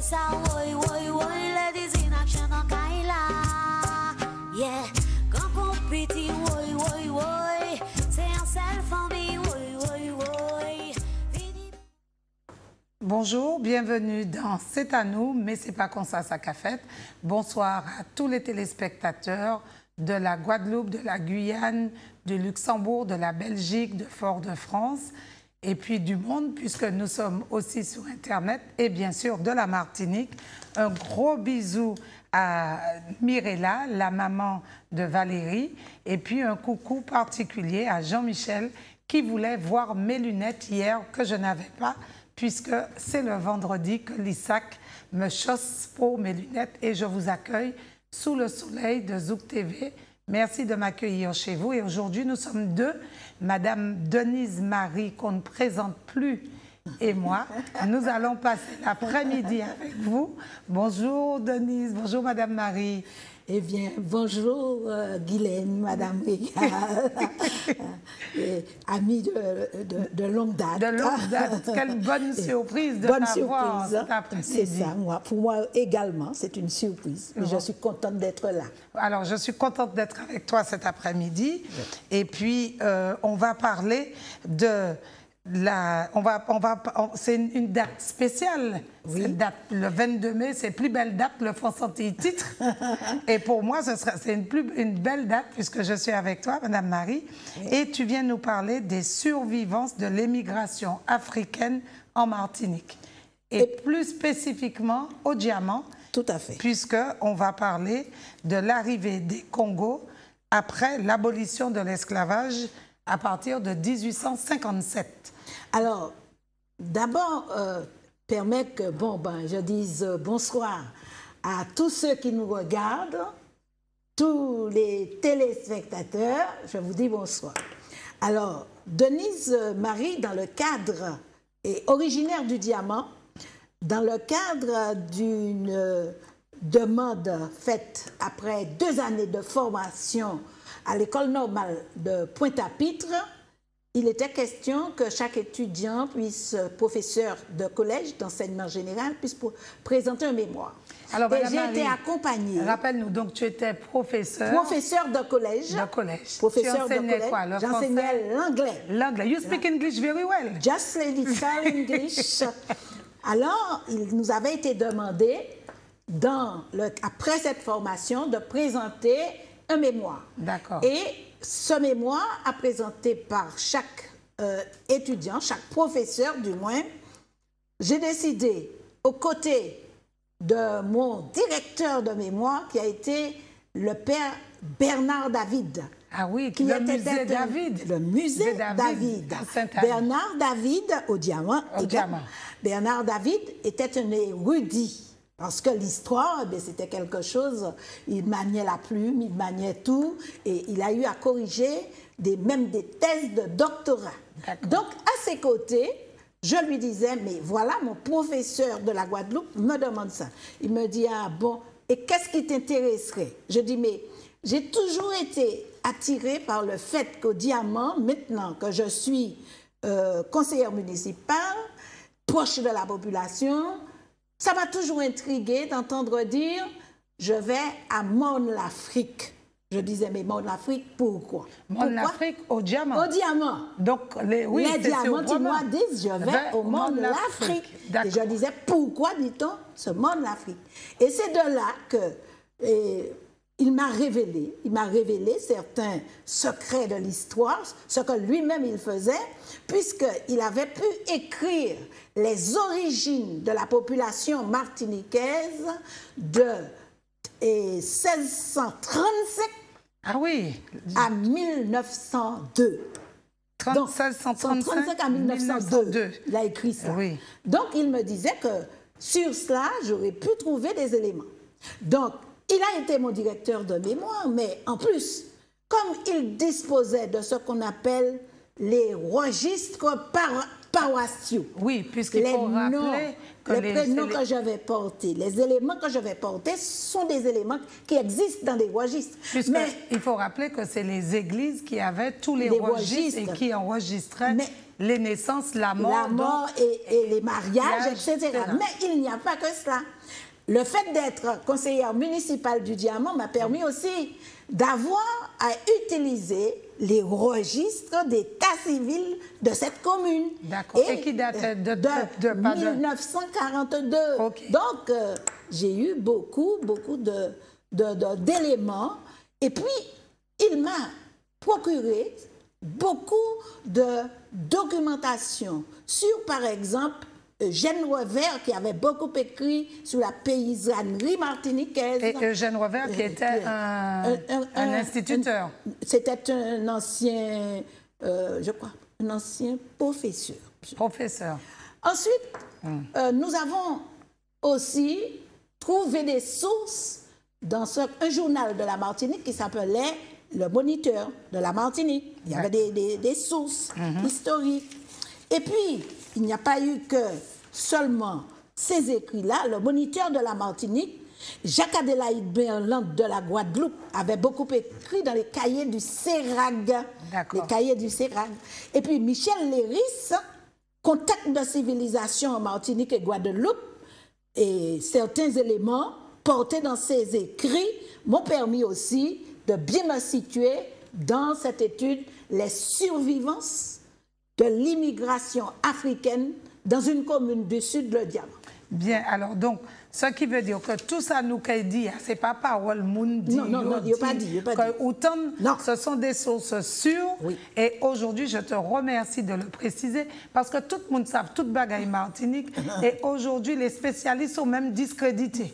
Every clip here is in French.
ça, oui, oui, oui, ladies in action, en Kaila. Yeah, quand on petit, oui, oui, oui, c'est un seul famille, oui, oui, oui. Bonjour, bienvenue dans C'est à nous, mais c'est pas comme ça qu'a fait. Bonsoir à tous les téléspectateurs de la Guadeloupe, de la Guyane, du Luxembourg, de la Belgique, de Fort-de-France et puis du monde, puisque nous sommes aussi sur Internet et bien sûr de la Martinique. Un gros bisou à Mirella, la maman de Valérie, et puis un coucou particulier à Jean-Michel qui voulait voir mes lunettes hier que je n'avais pas, puisque c'est le vendredi que l'ISAC me chausse pour mes lunettes et je vous accueille sous le soleil de Zouk TV. Merci de m'accueillir chez vous. Et aujourd'hui, nous sommes deux, Madame Denise Marie, qu'on ne présente plus, et moi. Nous allons passer l'après-midi avec vous. Bonjour Denise, bonjour Madame Marie. Eh bien, bonjour Guylaine, Madame Régal, amie de longue date. De longue date, quelle bonne surprise de t'avoir cet après-midi. C'est ça, pour moi également, c'est une surprise. Bon. Je suis contente d'être là. Alors, je suis contente d'être avec toi cet après-midi. Oui. Et puis, on va parler de... c'est une date spéciale, oui. Cette date, le 22 mai, c'est plus belle date, le Français titre. Et pour moi, c'est une belle date puisque je suis avec toi, Madame Marie, oui. Et tu viens nous parler des survivances de l'émigration africaine en Martinique. Et plus spécifiquement au diamant. Tout à fait. Puisqu'on va parler de l'arrivée des Congos après l'abolition de l'esclavage à partir de 1857. Alors, d'abord, permettre que je dise bonsoir à tous ceux qui nous regardent, tous les téléspectateurs, je vous dis bonsoir. Alors, Denise Marie, dans le cadre, est originaire du Diamant, dans le cadre d'une demande faite après 2 années de formation à l'école normale de Pointe-à-Pitre, il était question que chaque étudiant professeur de collège, d'enseignement général, puisse présenter un mémoire. Alors, et j'ai été accompagnée. Rappelle-nous, donc tu étais professeur. Professeur de collège. De collège. Professeur tu enseignais quoi, le français? J'enseignais l'anglais. L'anglais. You speak English very well. Just a little English. Alors, il nous avait été demandé, après cette formation, de présenter un mémoire. D'accord. Et ce mémoire, à présenter par chaque étudiant, chaque professeur du moins, j'ai décidé, aux côtés de mon directeur de mémoire, qui a été le père Bernard David. Ah oui, le musée David. Le musée David. Bernard David au Diamant. Bernard David était un érudit. Parce que l'histoire, c'était quelque chose, il maniait la plume, il maniait tout, et il a eu à corriger même des thèses de doctorat. Donc, à ses côtés, je lui disais, mais voilà, mon professeur de la Guadeloupe me demande ça. Il me dit, ah bon, et qu'est-ce qui t'intéresserait? Je dis, mais j'ai toujours été attirée par le fait qu'au Diamant, maintenant que je suis conseillère municipale, proche de la population, ça m'a toujours intriguée d'entendre dire « je vais à Mon-Lafrique ». Je disais « mais Mon-Lafrique, pourquoi ?» Mon-Lafrique au Diamant. Au Diamant. Donc, les Diamantinois disent « je vais au Mon-Lafrique ». Et je disais « pourquoi dit-on ce Mon-Lafrique ?» Et c'est de là que il m'a révélé certains secrets de l'histoire, ce que lui-même il faisait, puisqu'il avait pu écrire les origines de la population martiniquaise de 1635 à 1902. 1635 à 1902. Il a écrit ça. Oui. Donc, il me disait que sur cela, j'aurais pu trouver des éléments. Donc, il a été mon directeur de mémoire, mais en plus, comme il disposait de ce qu'on appelle les registres par paroissiaux. Oui, puisqu'il faut rappeler que les prénoms que je vais porter, les éléments que je vais porter sont des éléments qui existent dans des registres. Mais il faut rappeler que c'est les églises qui avaient tous les registres et qui enregistraient les naissances, la mort et les mariages, etc. Mais il n'y a pas que cela. Le fait d'être conseillère municipale du Diamant m'a permis aussi d'avoir à utiliser les registres d'état civil de cette commune. D'accord. Et qui datait de 1942. Okay. Donc, j'ai eu beaucoup d'éléments. Et puis, il m'a procuré beaucoup de documentation sur, par exemple, Eugène Revers, qui avait beaucoup écrit sur la paysannerie martiniquaise. Et Eugène Revers, qui était un instituteur. C'était un ancien, je crois, un ancien professeur. Professeur. Ensuite, nous avons aussi trouvé des sources dans un journal de la Martinique qui s'appelait Le Moniteur de la Martinique. Il y avait des sources historiques. Et puis, il n'y a pas eu que seulement ces écrits-là. Le Moniteur de la Martinique, Jacques-Adélaïde Berland de la Guadeloupe, avait beaucoup écrit dans les cahiers du CERAG. Les cahiers du CERAG. Et puis Michel Léris, Contact de civilisation en Martinique et Guadeloupe, et certains éléments portés dans ces écrits m'ont permis aussi de bien me situer dans cette étude, les survivances de l'immigration africaine dans une commune du sud, le Diamant. Bien, alors donc, ce qui veut dire que tout ça nous qu'a dit, c'est pas parole monde dit. Non, il n'y a pas dit. Autant, ce sont des sources sûres. Oui. Et aujourd'hui, je te remercie de le préciser parce que tout le monde sait, toute bagaille Martinique. Et aujourd'hui, les spécialistes sont même discrédités.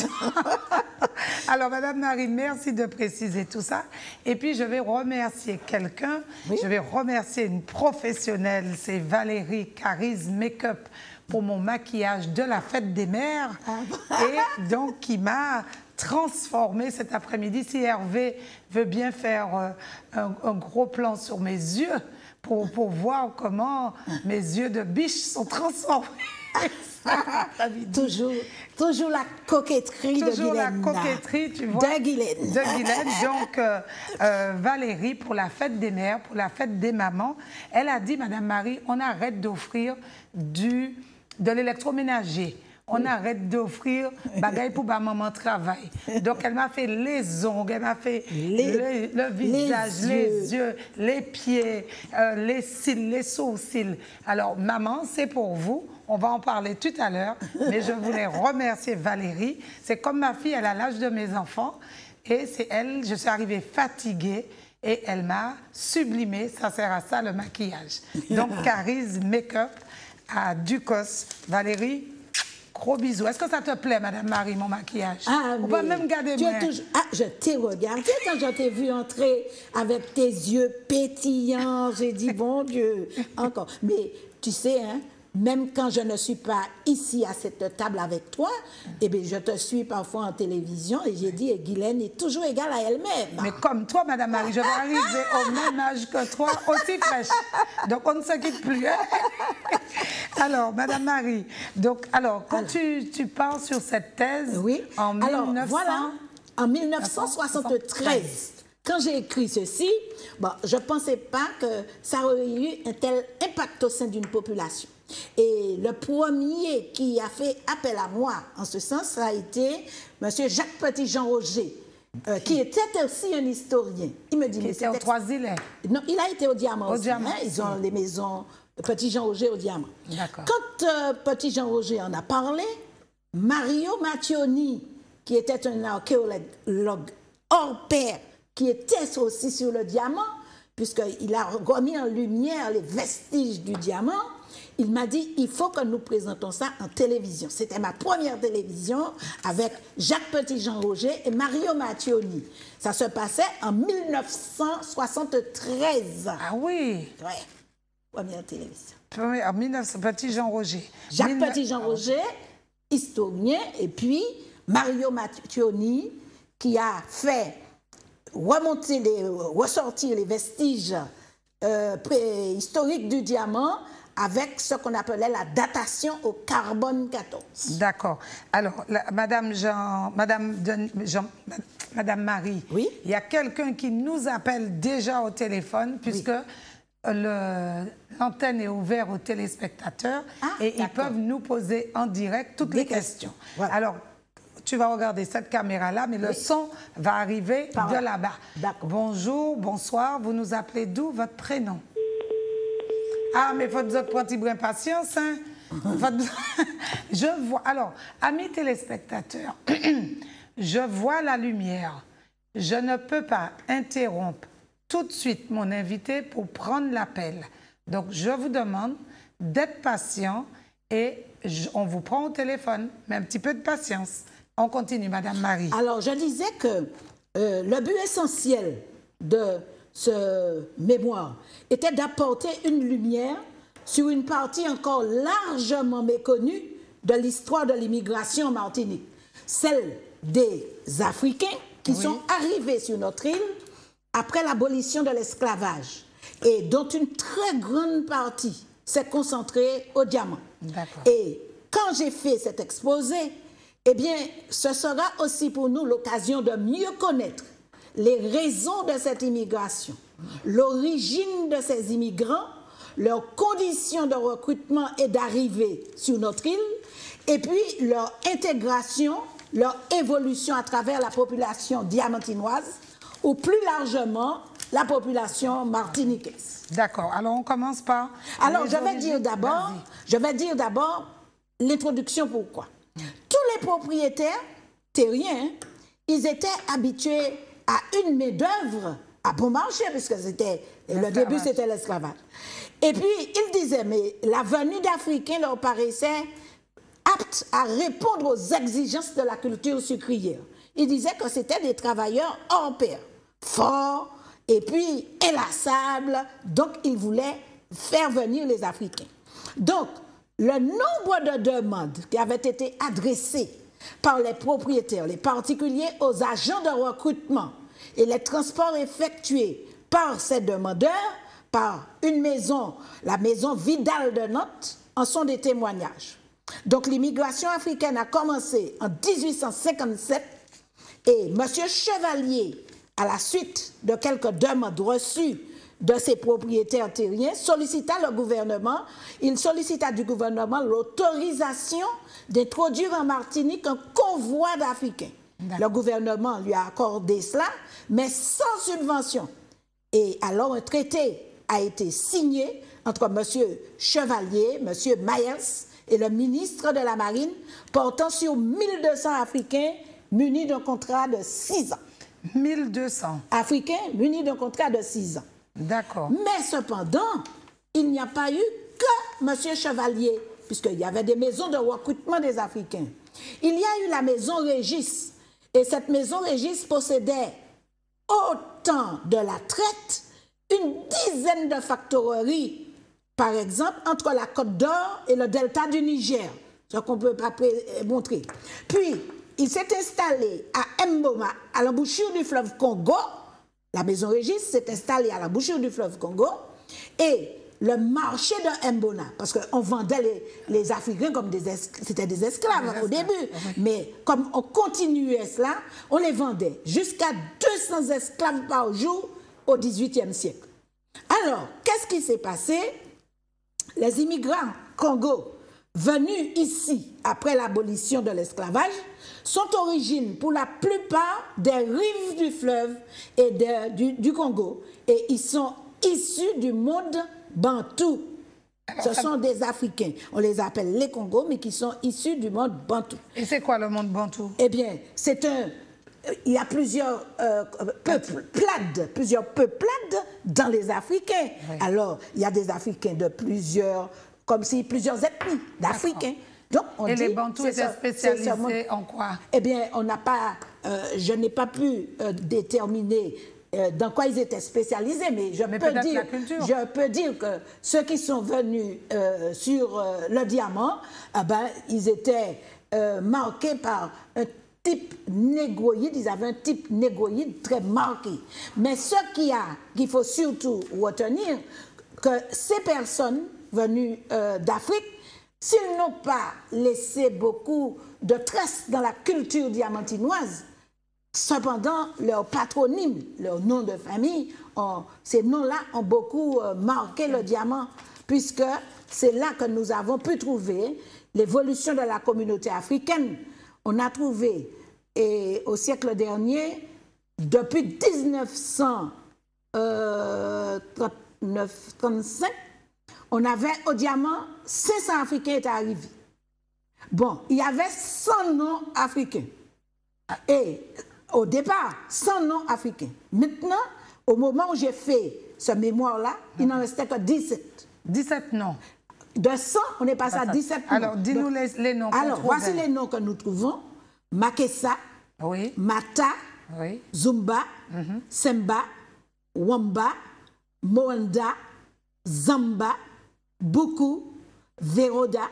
Alors, Madame Marie, merci de préciser tout ça. Et puis, je vais remercier quelqu'un. Oui. Je vais remercier une professionnelle, c'est Valérie Caris Make-up, pour mon maquillage de la fête des mères. Et donc, qui m'a transformée cet après-midi. Si Hervé veut bien faire un gros plan sur mes yeux pour voir comment mes yeux de biche sont transformés. toujours la coquetterie de Guylaine. Toujours la coquetterie, tu vois. De Guylaine. De Guylaine. Donc, Valérie, pour la fête des mères, pour la fête des mamans, elle a dit, Madame Marie, on arrête d'offrir de l'électroménager. On arrête d'offrir bagaille pour ma maman travail. Donc, elle m'a fait les ongles, elle m'a fait le visage, les yeux, les pieds, les cils, les sourcils. Alors, maman, c'est pour vous. On va en parler tout à l'heure. Mais je voulais remercier Valérie. C'est comme ma fille, elle a l'âge de mes enfants. Et c'est elle, je suis arrivée fatiguée. Et elle m'a sublimée. Ça sert à ça, le maquillage. Donc, Caris Make-up à Ducos. Valérie, gros bisous. Est-ce que ça te plaît, Madame Marie, mon maquillage? On peut même garder moi. Je t'ai regardé quand je t'ai vu entrer avec tes yeux pétillants. J'ai dit, bon Dieu, encore. Mais tu sais, hein, même quand je ne suis pas ici à cette table avec toi, eh bien, je te suis parfois en télévision et j'ai dit, Guylaine est toujours égale à elle-même. Mais comme toi, Madame Marie, je vais arriver au même âge que toi, aussi fraîche. Donc, on ne se quitte plus. Hein? Alors, Madame Marie, donc, quand tu pars sur cette thèse, oui. En 1973, quand j'ai écrit ceci, bon, je ne pensais pas que ça aurait eu un tel impact au sein d'une population. Et le premier qui a fait appel à moi en ce sens, ça a été M. Jacques Petit-Jean-Roger, qui était aussi un historien. Il me dit, qui était aux Trois-Îlets. Non, il a été au Diamant. Au Diamant. Hein, ils ont les maisons Petit-Jean-Roger au Diamant. Quand Petit-Jean-Roger en a parlé, Mario Mattioni, qui était un archéologue hors pair, qui était aussi sur le Diamant, puisqu'il a remis en lumière les vestiges du Diamant, il m'a dit, il faut que nous présentons ça en télévision. C'était ma première télévision avec Jacques Petit-Jean-Roger et Mario Mattioni. Ça se passait en 1973. Ah oui? Oui, première télévision. En 1900, Petit-Jean-Roger. Jacques Petit-Jean-Roger, historien, et puis Mario Mattioni, qui a fait ressortir les vestiges historiques du Diamant avec ce qu'on appelait la datation au carbone 14. D'accord. Alors, Madame Marie, oui? Il y a quelqu'un qui nous appelle déjà au téléphone, puisque l'antenne est ouverte aux téléspectateurs et ils peuvent nous poser en direct toutes les questions. Voilà. Alors, tu vas regarder cette caméra-là, mais le son va arriver de là-bas. Bonjour, bonsoir, vous nous appelez d'où? Votre prénom? Ah, mais faut dire prendre une patience, hein? Je vois. Alors, amis téléspectateurs, je vois la lumière. Je ne peux pas interrompre tout de suite mon invité pour prendre l'appel. Donc, je vous demande d'être patient et on vous prend au téléphone, mais un petit peu de patience. On continue, Madame Marie. Alors, je disais que le but essentiel de ce mémoire était d'apporter une lumière sur une partie encore largement méconnue de l'histoire de l'immigration en Martinique, celle des Africains qui sont arrivés sur notre île après l'abolition de l'esclavage et dont une très grande partie s'est concentrée au diamant. Et quand j'ai fait cet exposé, eh bien, ce sera aussi pour nous l'occasion de mieux connaître les raisons de cette immigration, l'origine de ces immigrants, leurs conditions de recrutement et d'arrivée sur notre île, et puis leur intégration, leur évolution à travers la population diamantinoise, ou plus largement, la population martiniquaise. D'accord. Alors, on commence par... Alors, je vais dire d'abord l'introduction pourquoi. Tous les propriétaires terriens, ils étaient habitués à une main-d'œuvre à bon marché, puisque le début, c'était l'esclavage. Et puis, ils disaient, mais la venue d'Africains leur paraissait apte à répondre aux exigences de la culture sucrière. Ils disaient que c'était des travailleurs hors pair, forts et puis inlassables, donc ils voulaient faire venir les Africains. Donc, le nombre de demandes qui avaient été adressées par les propriétaires, les particuliers aux agents de recrutement et les transports effectués par ces demandeurs, par une maison, la maison Vidal de Nantes, en sont des témoignages. Donc l'immigration africaine a commencé en 1857 et M. Chevalier, à la suite de quelques demandes reçues de ses propriétaires terriens, sollicita du gouvernement l'autorisation d'introduire en Martinique un convoi d'Africains. Le gouvernement lui a accordé cela, mais sans subvention. Et alors un traité a été signé entre M. Chevalier, M. Myers et le ministre de la Marine, portant sur 1200 Africains munis d'un contrat de 6 ans. 1200 Africains munis d'un contrat de 6 ans. D'accord. Mais cependant, il n'y a pas eu que M. Chevalier, puisqu'il y avait des maisons de recrutement des Africains. Il y a eu la maison Régis. Et cette maison Régis possédait autant de la traite, une dizaine de factoreries, par exemple, entre la Côte d'Or et le delta du Niger, ce qu'on peut pas montrer. Puis, il s'est installé à Mboma, à l'embouchure du fleuve Congo. La maison Régis s'est installée à l'embouchure du fleuve Congo. Et le marché de Mbona, parce qu'on vendait les Africains comme c'était des esclaves au début, mais comme on continuait cela, on les vendait jusqu'à 200 esclaves par jour au XVIIIe siècle. Alors, qu'est-ce qui s'est passé? Les immigrants Congo venus ici après l'abolition de l'esclavage sont origines pour la plupart des rives du fleuve et du Congo, et ils sont issus du monde bantou. Ce sont des Africains. On les appelle les Congos, mais qui sont issus du monde bantou. Et c'est quoi le monde bantou? Eh bien, il y a plusieurs peuplades dans les Africains. Oui. Alors, il y a des Africains de plusieurs ethnies d'Africains. Donc, et les Bantous étaient spécialisés en quoi? Eh bien, je n'ai pas pu déterminer dans quoi ils étaient spécialisés, mais je peux dire que ceux qui sont venus sur le diamant, ils étaient marqués par un type négroïde, ils avaient un type négroïde très marqué. Mais ce qu'il faut surtout retenir, que ces personnes venus d'Afrique, s'ils n'ont pas laissé beaucoup de traces dans la culture diamantinoise, cependant, leur patronyme, leur nom de famille, ces noms-là ont beaucoup marqué le diamant, puisque c'est là que nous avons pu trouver l'évolution de la communauté africaine. On a trouvé, et au siècle dernier, depuis 1935, on avait au diamant 500 Africains étaient arrivés. Bon, il y avait 100 noms africains. Et au départ, 100 noms africains. Maintenant, au moment où j'ai fait ce mémoire-là, il n'en restait que 17. 17 noms. De 100, on est passé à 17 noms. Alors, dis-nous les noms. Alors, voici les noms que nous trouvons. Makessa, oui. Mata, oui. Zumba, Semba, Wamba, Moanda, Zamba, Buku, Veroda,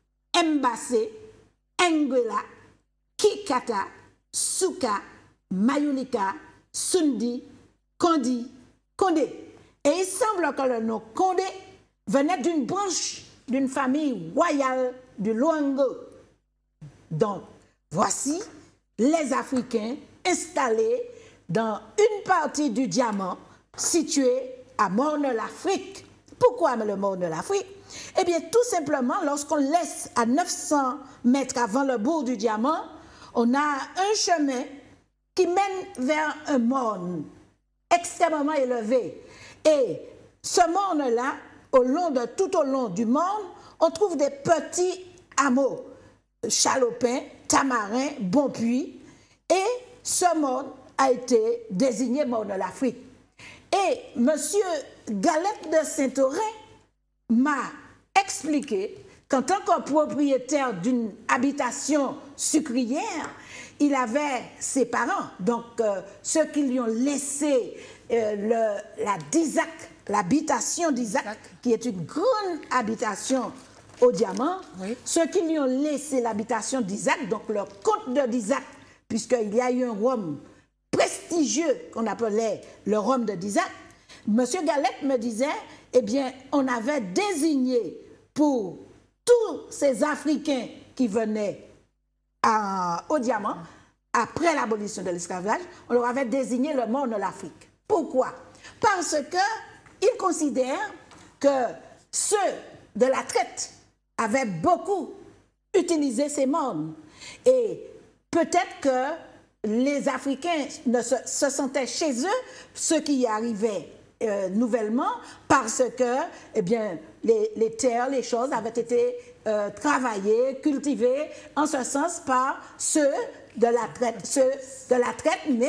Mbase, Nguela, Kikata, Suka, Mayulika, Sundi, Kondi, Kondé. Et il semble que le nom Kondé venait d'une branche d'une famille royale du Luango. Donc, voici les Africains installés dans une partie du diamant située à Morne-l'Afrique. Pourquoi le Morne-l'Afrique? Eh bien, tout simplement, lorsqu'on laisse à 900 mètres avant le bourg du diamant, on a un chemin qui mène vers un morne extrêmement élevé. Et ce morne-là, tout au long du morne, on trouve des petits hameaux, Chalopin, Tamarin, Bonpuis, et ce morne a été désigné Morne-l'Afrique. Et M. Galette de Saint-Aurin m'a expliqué qu'en tant que propriétaire d'une habitation sucrière, il avait ses parents, donc ceux qui lui ont laissé la Dizac, l'habitation d'Isaac, qui est une grande habitation au diamant, oui. Ceux qui lui ont laissé l'habitation d'Isaac, donc le comte de d'Isaac, puisqu'il y a eu un rhum prestigieux qu'on appelait le rhum de d'Isaac, M. Galette me disait, eh bien, on avait désigné pour tous ces Africains qui venaient au diamant, après l'abolition de l'esclavage, on leur avait désigné le morne de l'Afrique. Pourquoi? Parce qu'ils considèrent que ceux de la traite avaient beaucoup utilisé ces mornes. Et peut-être que les Africains se sentaient chez eux, ceux qui y arrivaient nouvellement, parce que eh bien, les terres, les choses avaient été travaillées, cultivées, en ce sens par ceux de la traite, mais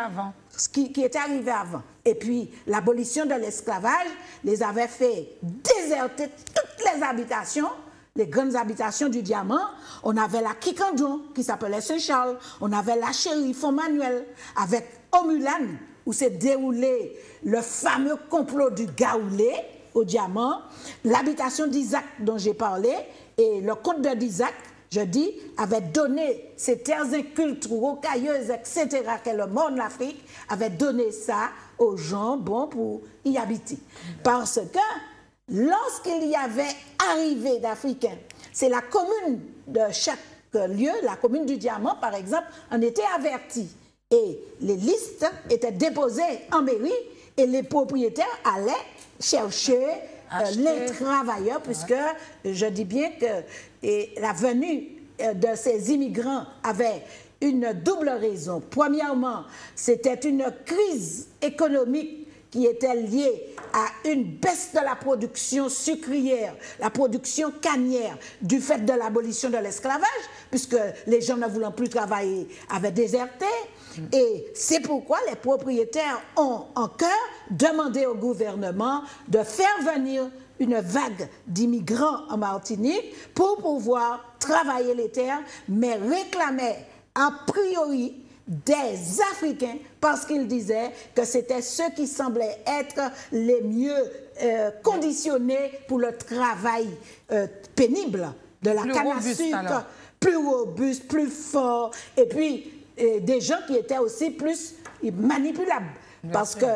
qui étaient arrivés avant. Et puis, l'abolition de l'esclavage les avait fait déserter toutes les habitations, les grandes habitations du diamant. On avait la Kikandon, qui s'appelait Saint-Charles. On avait la Chérie Font-Manuel, avec Omulan, où s'est déroulé le fameux complot du Gaoulé au diamant. L'habitation d'Isaac, dont j'ai parlé, et le comte de d'Isaac, je dis, avait donné ces terres incultes, rocailleuses, etc., qu'est le monde de l'Afrique, avait donné ça aux gens, bon, pour y habiter. Parce que lorsqu'il y avait arrivé d'Africains, c'est la commune de chaque lieu, la commune du Diamant, par exemple, en était avertie. Et les listes étaient déposées en mairie et les propriétaires allaient chercher les travailleurs, puisque je dis bien que la venue de ces immigrants avait une double raison. Premièrement, c'était une crise économique qui était liée à une baisse de la production sucrière, la production cannière, du fait de l'abolition de l'esclavage, puisque les gens ne voulant plus travailler avaient déserté. Et c'est pourquoi les propriétaires ont en cœur demandé au gouvernement de faire venir une vague d'immigrants en Martinique pour pouvoir travailler les terres, mais réclamaient a priori des Africains parce qu'ils disaient que c'était ceux qui semblaient être les mieux conditionnés pour le travail pénible de la canne à sucre, plus robuste, plus fort, et puis des gens qui étaient aussi plus manipulables. Parce que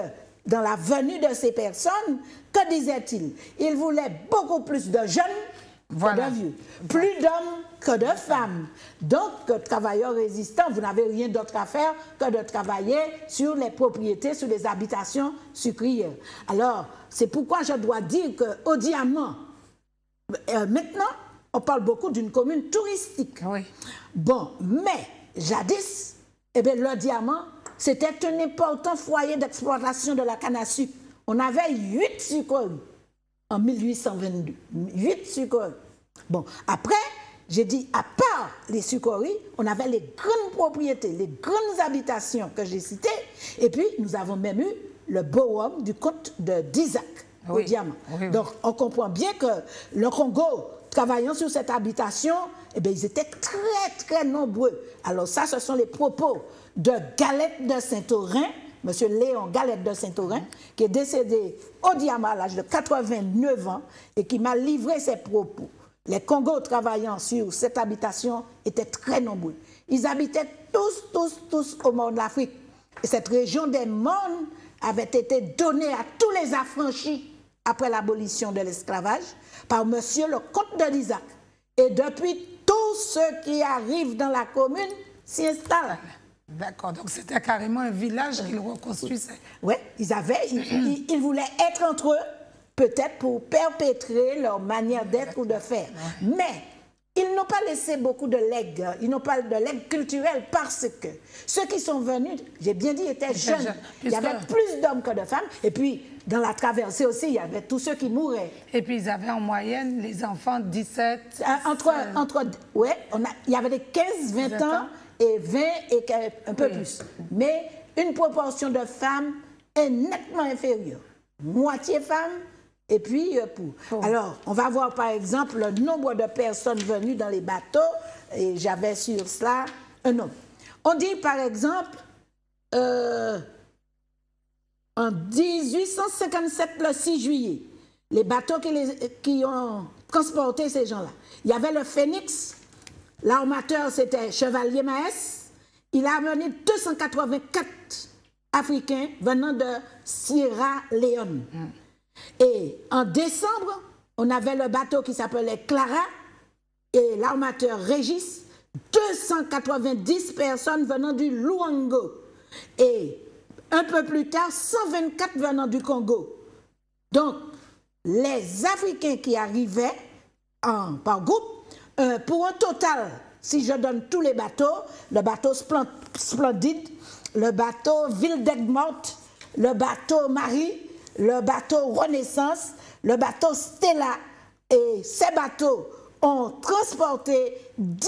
dans la venue de ces personnes, que disait-il? Il voulait beaucoup plus de jeunes que de vieux, plus d'hommes que de femmes. Donc, travailleurs résistants, vous n'avez rien d'autre à faire que de travailler sur les propriétés, sur les habitations sucrières. Alors, c'est pourquoi je dois dire qu'au Diamant, maintenant, on parle beaucoup d'une commune touristique. Oui. Bon, mais jadis, eh bien, le Diamant, c'était un important foyer d'exploitation de la canne à sucre. On avait 8 sucreries en 1822. 8 sucreries. Bon, après, j'ai dit, à part les sucreries, on avait les grandes propriétés, les grandes habitations que j'ai citées, et puis nous avons même eu le Bohème du comte d'Isaac au Diamant. Oui. Donc, on comprend bien que le Congo, travaillant sur cette habitation, eh bien, ils étaient très, très nombreux. Alors ça, ce sont les propos de Galette de Saint-Aurin, M. Léon Galette de Saint-Aurin, qui est décédé au Diamant à l'âge de 89 ans et qui m'a livré ses propos. Les Congos travaillant sur cette habitation étaient très nombreux. Ils habitaient tous au monde de l'Afrique. Et cette région des mondes avait été donnée à tous les affranchis après l'abolition de l'esclavage par monsieur le comte d'Isaac. Et depuis, tous ceux qui arrivent dans la commune s'y installent. D'accord, donc c'était carrément un village qu'ils reconstruisaient. Oui, ils voulaient être entre eux, peut-être pour perpétrer leur manière d'être ou de faire. Mais ils n'ont pas laissé beaucoup de legs, ils n'ont pas de legs culturels parce que ceux qui sont venus, j'ai bien dit, étaient jeunes. Il y avait plus d'hommes que de femmes. Et puis, dans la traversée aussi, il y avait tous ceux qui mouraient. Et puis, ils avaient en moyenne, les enfants, 17... il y avait des 15, 20 ans et 20 et un peu plus. Mais une proportion de femmes est nettement inférieure. Moitié femmes. Et puis, Alors, on va voir par exemple le nombre de personnes venues dans les bateaux, et j'avais sur cela un nombre. On dit par exemple, en 1857, le 6 juillet, les bateaux qui ont transporté ces gens-là, il y avait le Phénix, l'armateur c'était Chevalier Maès, il a amené 284 Africains venant de Sierra Leone. Et en décembre, on avait le bateau qui s'appelait Clara et l'armateur Régis, 290 personnes venant du Luango. Et un peu plus tard, 124 venant du Congo. Donc, les Africains qui arrivaient par groupe, pour un total, si je donne tous les bateaux, le bateau Splendide, le bateau Ville d'Aigues-Mortes, le bateau Marie, le bateau Renaissance, le bateau Stella, et ces bateaux ont transporté 10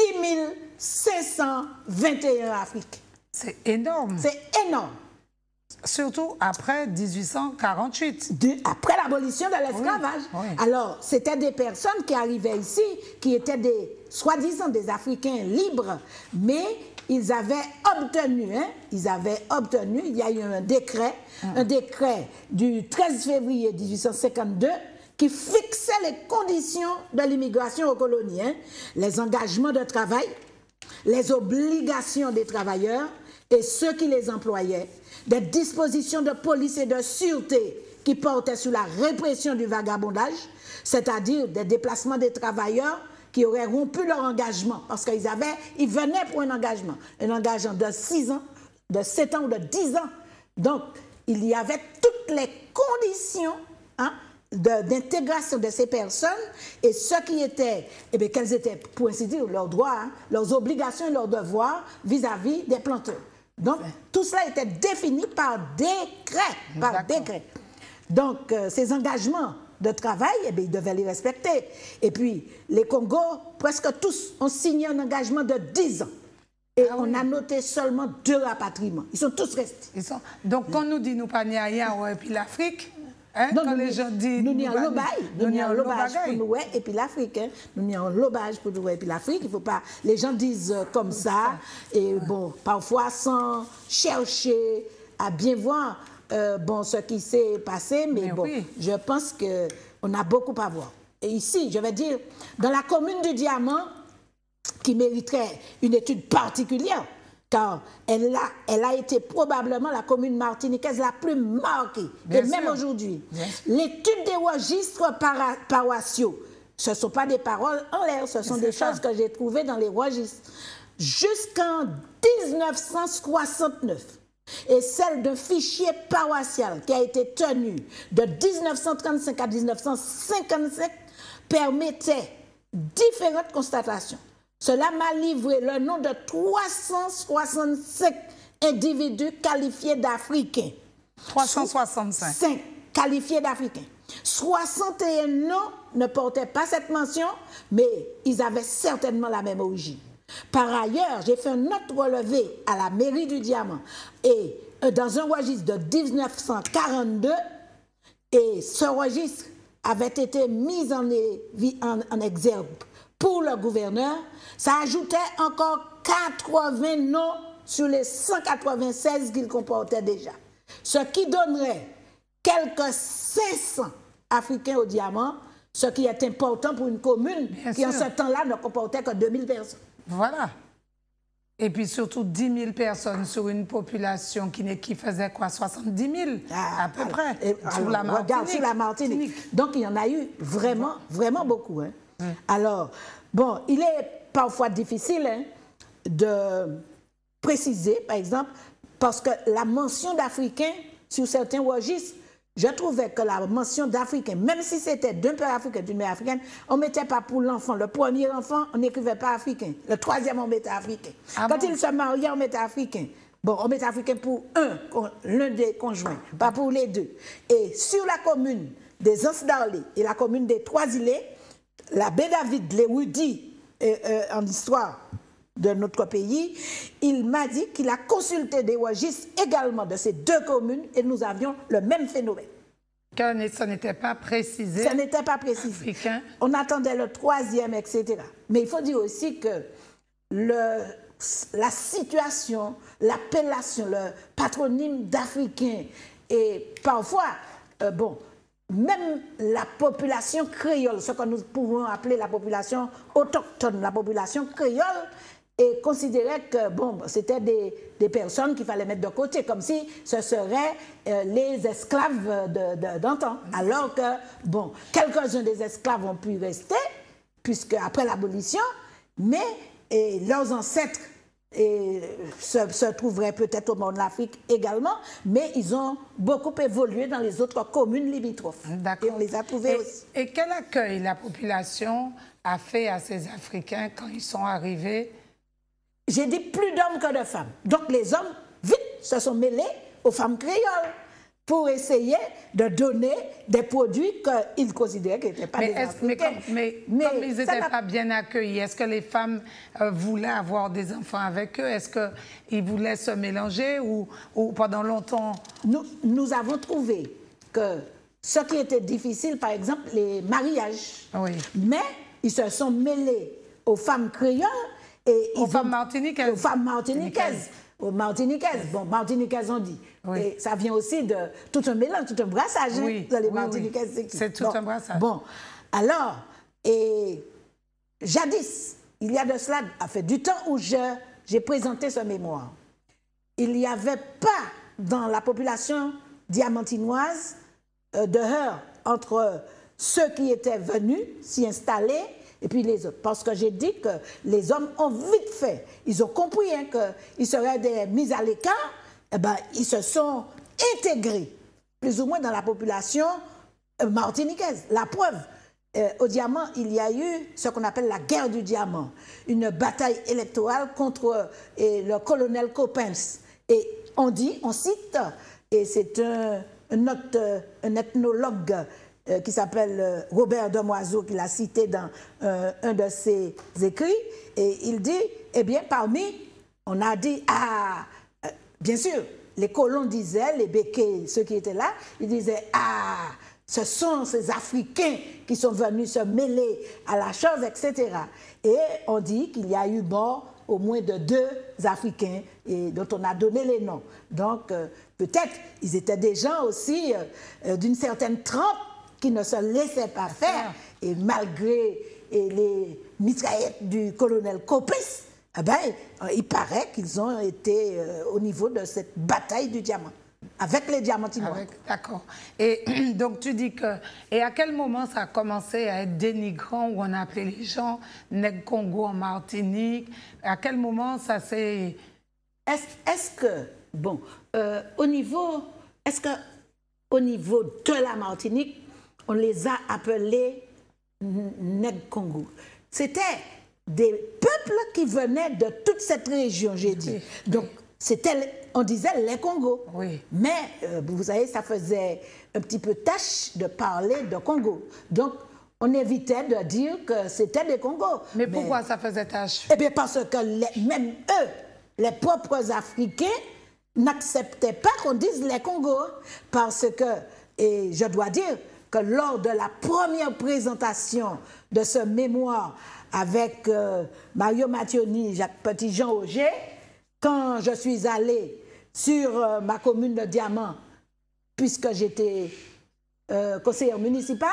521 Africains. C'est énorme. C'est énorme. Surtout après 1848. Après l'abolition de l'esclavage. Oui. Alors, c'était des personnes qui arrivaient ici, qui étaient soi-disant des Africains libres, mais ils avaient obtenu, il y a eu un décret du 13 février 1852 qui fixait les conditions de l'immigration aux colonies, les engagements de travail, les obligations des travailleurs et ceux qui les employaient, des dispositions de police et de sûreté qui portaient sur la répression du vagabondage, c'est-à-dire des déplacements des travailleurs qui auraient rompu leur engagement, parce qu'ils venaient pour un engagement de 6 ans, de 7 ans ou de 10 ans. Donc, il y avait toutes les conditions d'intégration de ces personnes et ce qui était, quels étaient, pour ainsi dire, leurs droits, leurs obligations et leurs devoirs vis-à-vis des planteurs. Donc, tout cela était défini par décret. Donc, ces engagements de travail, ils devaient les respecter. Et puis, les Congos, presque tous, ont signé un engagement de 10 ans. Et on a noté seulement 2 rapatriements. Ils sont tous restés. Donc, quand nous dit nous pas ni ailleurs et puis l'Afrique, quand les gens disent nous n'y avons l'obage pour nous et puis l'Afrique. Nous n'y avons l'obage pour nous et puis l'Afrique. Il faut pas. Les gens disent comme ça et bon, parfois sans chercher à bien voir ce qui s'est passé, mais bon, je pense qu'on a beaucoup à voir. Et ici, je vais dire, dans la commune du Diamant, qui mériterait une étude particulière, car elle a été probablement la commune martiniquaise la plus marquée, et même aujourd'hui. L'étude des registres paroissiaux, ce ne sont pas des paroles en l'air, ce sont des choses que j'ai trouvées dans les registres. Jusqu'en 1969, et celle d'un fichier paroissial qui a été tenu de 1935 à 1955 permettait différentes constatations. Cela m'a livré le nom de 365 individus qualifiés d'Africains. 365 qualifiés d'Africains. 61 noms ne portaient pas cette mention, mais ils avaient certainement la même origine. Par ailleurs, j'ai fait un autre relevé à la mairie du Diamant et dans un registre de 1942, et ce registre avait été mis en exergue pour le gouverneur. Ça ajoutait encore 80 noms sur les 196 qu'il comportait déjà, ce qui donnerait quelques 500 Africains au Diamant, ce qui est important pour une commune qui en ce temps-là ne comportait que 2000 personnes. Voilà. Et puis surtout 10 000 personnes sur une population qui faisait quoi, 70 000 à peu près. Sur la Martinique. Regarde, sur la Martinique. Donc il y en a eu vraiment, vraiment beaucoup. Hein. Alors, bon, il est parfois difficile de préciser, par exemple, parce que la mention d'Africain sur certains registres, je trouvais que la mention d'Africain, même si c'était d'un père africain, d'une mère africaine, on ne mettait pas pour l'enfant. Le premier enfant, on n'écrivait pas africain. Le troisième, on mettait africain. Quand il se mariait, on mettait africain. Bon, on mettait africain pour l'un des conjoints, pas pour les deux. Et sur la commune des Anse-d'Arlé et la commune des Trois-Îlets, l'abbé David l'érudit en histoire de notre pays, il m'a dit qu'il a consulté des registres également de ces deux communes et nous avions le même phénomène. Que ça n'était pas précisé. Ça n'était pas précisé. Africain. On attendait le troisième, etc. Mais il faut dire aussi que la situation, l'appellation, le patronyme d'Africain et parfois, bon, même la population créole, ce que nous pouvons appeler la population autochtone, la population créole, et considérait que bon, c'était des personnes qu'il fallait mettre de côté, comme si ce seraient les esclaves d'antan. Alors que, bon, quelques-uns des esclaves ont pu rester, puisque après l'abolition, mais leurs ancêtres se trouveraient peut-être au nord de l'Afrique également, mais ils ont beaucoup évolué dans les autres communes limitrophes. Et on les a trouvés aussi. Et quel accueil la population a fait à ces Africains quand ils sont arrivés? J'ai dit plus d'hommes que de femmes. Donc les hommes, vite, se sont mêlés aux femmes créoles pour essayer de donner des produits qu'ils considéraient qu'ils n'étaient pas des Africains. Mais comme ils n'étaient pas bien accueillis, est-ce que les femmes voulaient avoir des enfants avec eux? Est-ce qu'ils voulaient se mélanger ou pendant longtemps? Nous avons trouvé que ce qui était difficile, par exemple, les mariages. Oui. Mais ils se sont mêlés aux femmes créoles. Aux femmes martiniquaises. Aux femmes martiniquaises. Aux martiniquaises. Bon, martiniquaises, on dit. Oui. Et ça vient aussi de tout un mélange, tout un brassage. Oui. Dans les martiniquaises. Oui. C'est tout un brassage. Bon, alors, jadis, il y a de cela, a fait du temps où j'ai présenté ce mémoire, il n'y avait pas dans la population diamantinoise de heurts entre ceux qui étaient venus s'y installer et puis les autres. Parce que j'ai dit que les hommes ont vite fait. Ils ont compris qu'ils seraient mis à l'écart. Eh ben, ils se sont intégrés, plus ou moins, dans la population martiniquaise. La preuve, au Diamant, il y a eu ce qu'on appelle la guerre du Diamant, une bataille électorale contre le colonel Coppens. Et on cite, et c'est un ethnologue qui s'appelle Robert Demoiseau, qui l'a cité dans un de ses écrits, et il dit, eh bien, on a dit, bien sûr, les colons disaient, les béquets, ceux qui étaient là, ils disaient, ce sont ces Africains qui sont venus se mêler à la chose, etc. Et on dit qu'il y a eu mort au moins de 2 Africains et dont on a donné les noms. Donc, peut-être, ils étaient des gens aussi d'une certaine trempe qui ne se laissaient pas faire. Et malgré les mitraillettes du colonel Coppens, eh ben, il paraît qu'ils ont été au niveau de cette bataille du diamant, avec les diamantinois. D'accord. Et donc tu dis que... Et à quel moment ça a commencé à être dénigrant, où on a appelé les gens nègres Congo en Martinique? À quel moment ça s'est... Est-ce que, bon, au niveau de la Martinique, on les a appelés nègres Congo. C'était des peuples qui venaient de toute cette région, j'ai dit. Donc, on disait les Congos. Oui. Mais, vous savez, ça faisait un petit peu tâche de parler de Congo. Donc, on évitait de dire que c'était des Congos. Mais pourquoi ça faisait tâche? Eh bien, parce que même eux, les propres Africains, n'acceptaient pas qu'on dise les Congos. Parce que, et je dois dire que lors de la première présentation de ce mémoire avec Mario Mattioni, Jacques Petit-Jean Auger, quand je suis allée sur ma commune de Diamant, puisque j'étais conseillère municipale,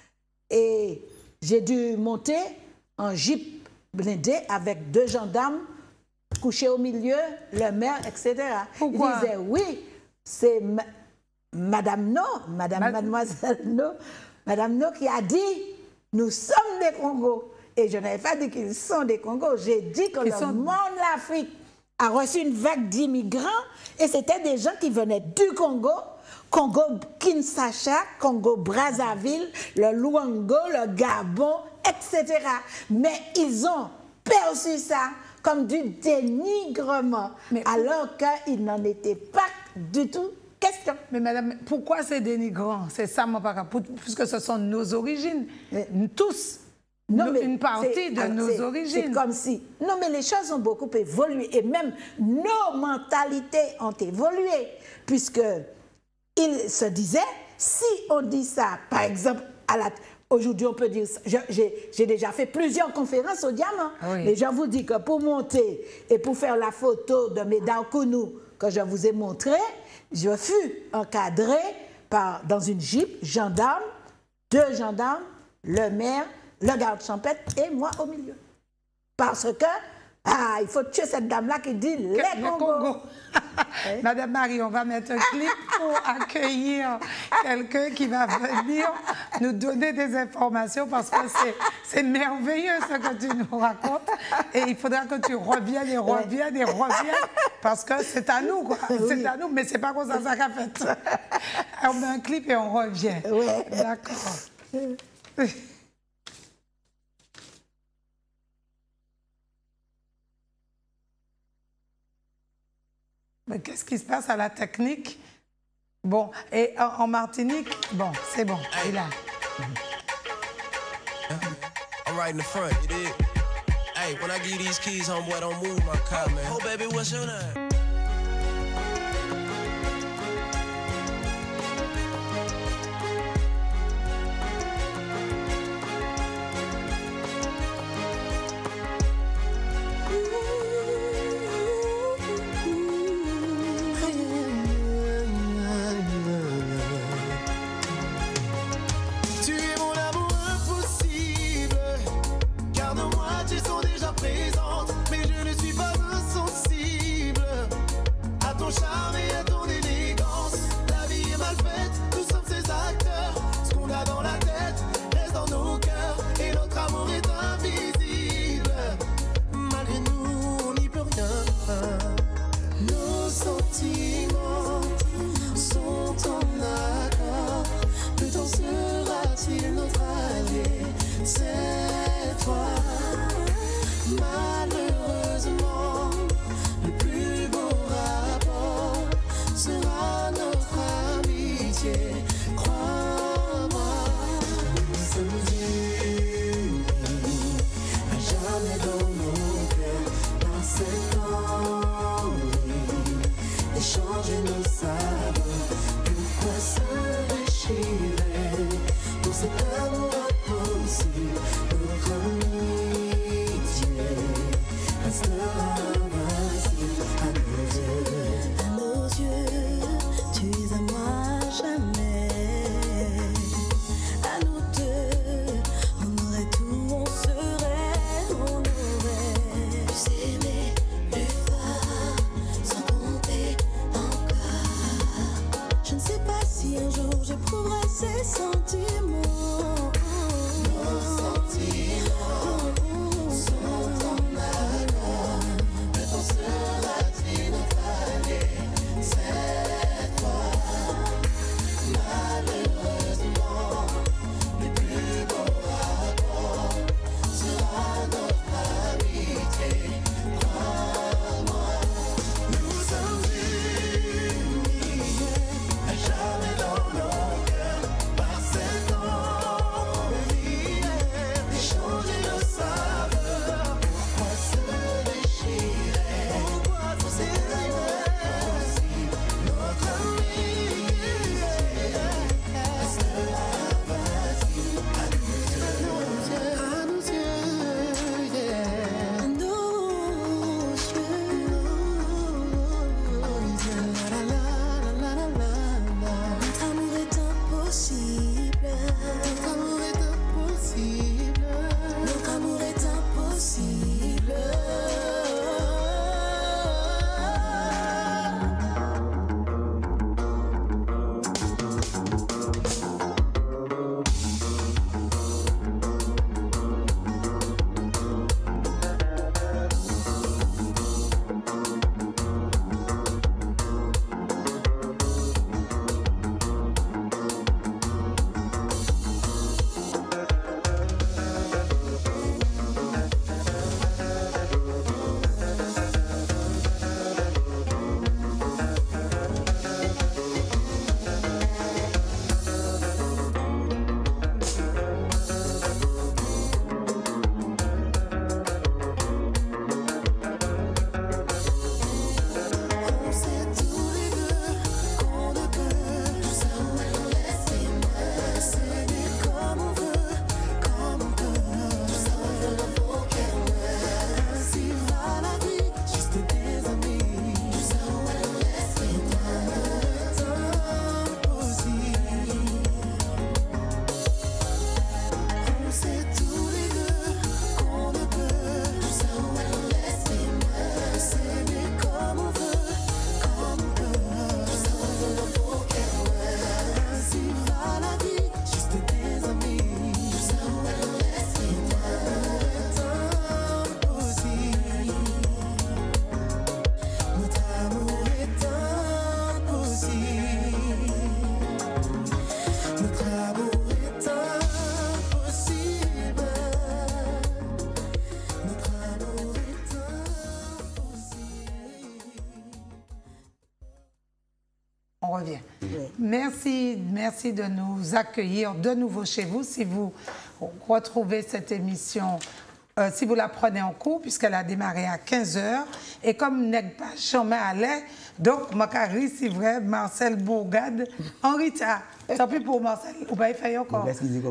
et j'ai dû monter en jeep blindé avec 2 gendarmes couchés au milieu, le maire, etc. Pourquoi? Il disait, oui, c'est Madame Mademoiselle No qui a dit, nous sommes des Congos. Et je n'avais pas dit qu'ils sont des Congos, j'ai dit que le monde, l'Afrique, a reçu une vague d'immigrants, et c'était des gens qui venaient du Congo, Congo-Kinshasa, Congo-Brazzaville, le Luango, le Gabon, etc. Mais ils ont perçu ça comme du dénigrement, alors qu'il n'en était pas du tout question. Mais madame, pourquoi c'est dénigrant? C'est ça mon parapluie, puisque ce sont nos origines, tous. Non, mais une partie de nos origines. C'est comme si... Non, mais les choses ont beaucoup évolué, et même nos mentalités ont évolué, puisque il se disait, si on dit ça, par exemple, aujourd'hui on peut dire, j'ai déjà fait plusieurs conférences au Diamant, oui. Mais je vous dis que pour monter et pour faire la photo de Mesdames Kounou que je vous ai montré, je fus encadré dans une jeep, 2 gendarmes, le maire, le garde champêtre et moi au milieu. Parce que, il faut tuer cette dame-là qui dit les Congos. Madame Marie, on va mettre un clip pour accueillir quelqu'un qui va venir nous donner des informations, parce que c'est merveilleux ce que tu nous racontes. Et il faudra que tu reviennes et reviennes et reviennes, parce que c'est à nous, quoi. Oui. C'est à nous, mais c'est pas comme ça qu'a fait. On met un clip et on revient. Oui. D'accord. Mais qu'est-ce qui se passe à la technique? Bon, et en Martinique, bon, c'est bon, il a. I'm right in the front, you dig? Hey, when I give you these keys, homeboy, don't move my car, man. Oh, baby, what's your name? on revient. Oui. Merci de nous accueillir de nouveau chez vous. Si vous retrouvez cette émission, si vous la prenez en cours, puisqu'elle a démarré à 15h, et comme n'est pas jamais allé, donc Macari, c'est vrai, Marcel Bourgade, en retard. Tant pis pour Marcel, ou bien il fait encore.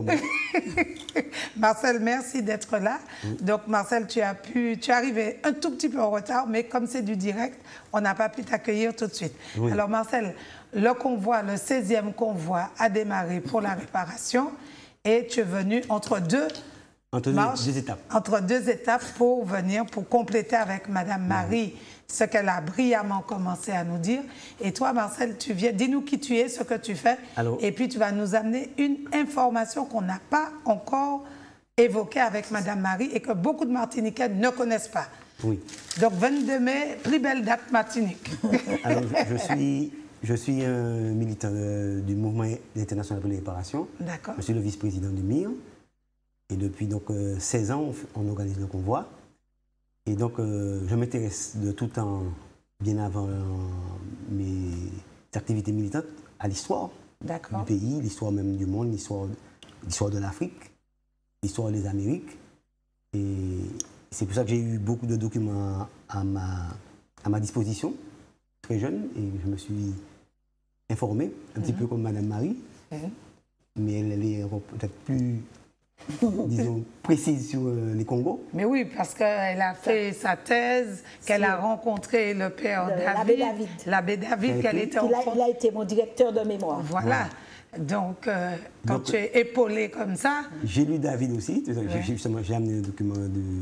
Marcel, merci d'être là. Donc Marcel, tu es arrivé un tout petit peu en retard, mais comme c'est du direct, on n'a pas pu t'accueillir tout de suite. Oui. Alors Marcel, le convoi, le 16e convoi a démarré pour la réparation et tu es venu entre deux étapes. Entre deux étapes pour venir, pour compléter avec Madame Marie ce qu'elle a brillamment commencé à nous dire. Et toi, Marcel, tu viens, dis-nous qui tu es, ce que tu fais, et puis tu vas nous amener une information qu'on n'a pas encore évoquée avec Madame Marie et que beaucoup de Martiniquais ne connaissent pas. Oui. Donc, 22 mai, plus belle date Martinique. Alors, je suis un militant du Mouvement international pour les réparations. D'accord. Je suis le vice-président du MIR. Et depuis donc, 16 ans, on organise le convoi. Et donc, je m'intéresse de tout temps, bien avant mes activités militantes, à l'histoire du pays, l'histoire même du monde, l'histoire de l'Afrique, l'histoire des Amériques. Et c'est pour ça que j'ai eu beaucoup de documents à ma disposition, très jeune, et je me suis informé, un petit peu comme Madame Marie, mais elle est peut-être plus... disons, précise sur les Congos. Mais oui, parce qu'elle a fait sa thèse, qu'elle a rencontré le père David. L'abbé David, qu'elle était il a été mon directeur de mémoire. Voilà. Donc, quand tu es épaulé comme ça... J'ai lu David aussi. Justement, j'ai amené un document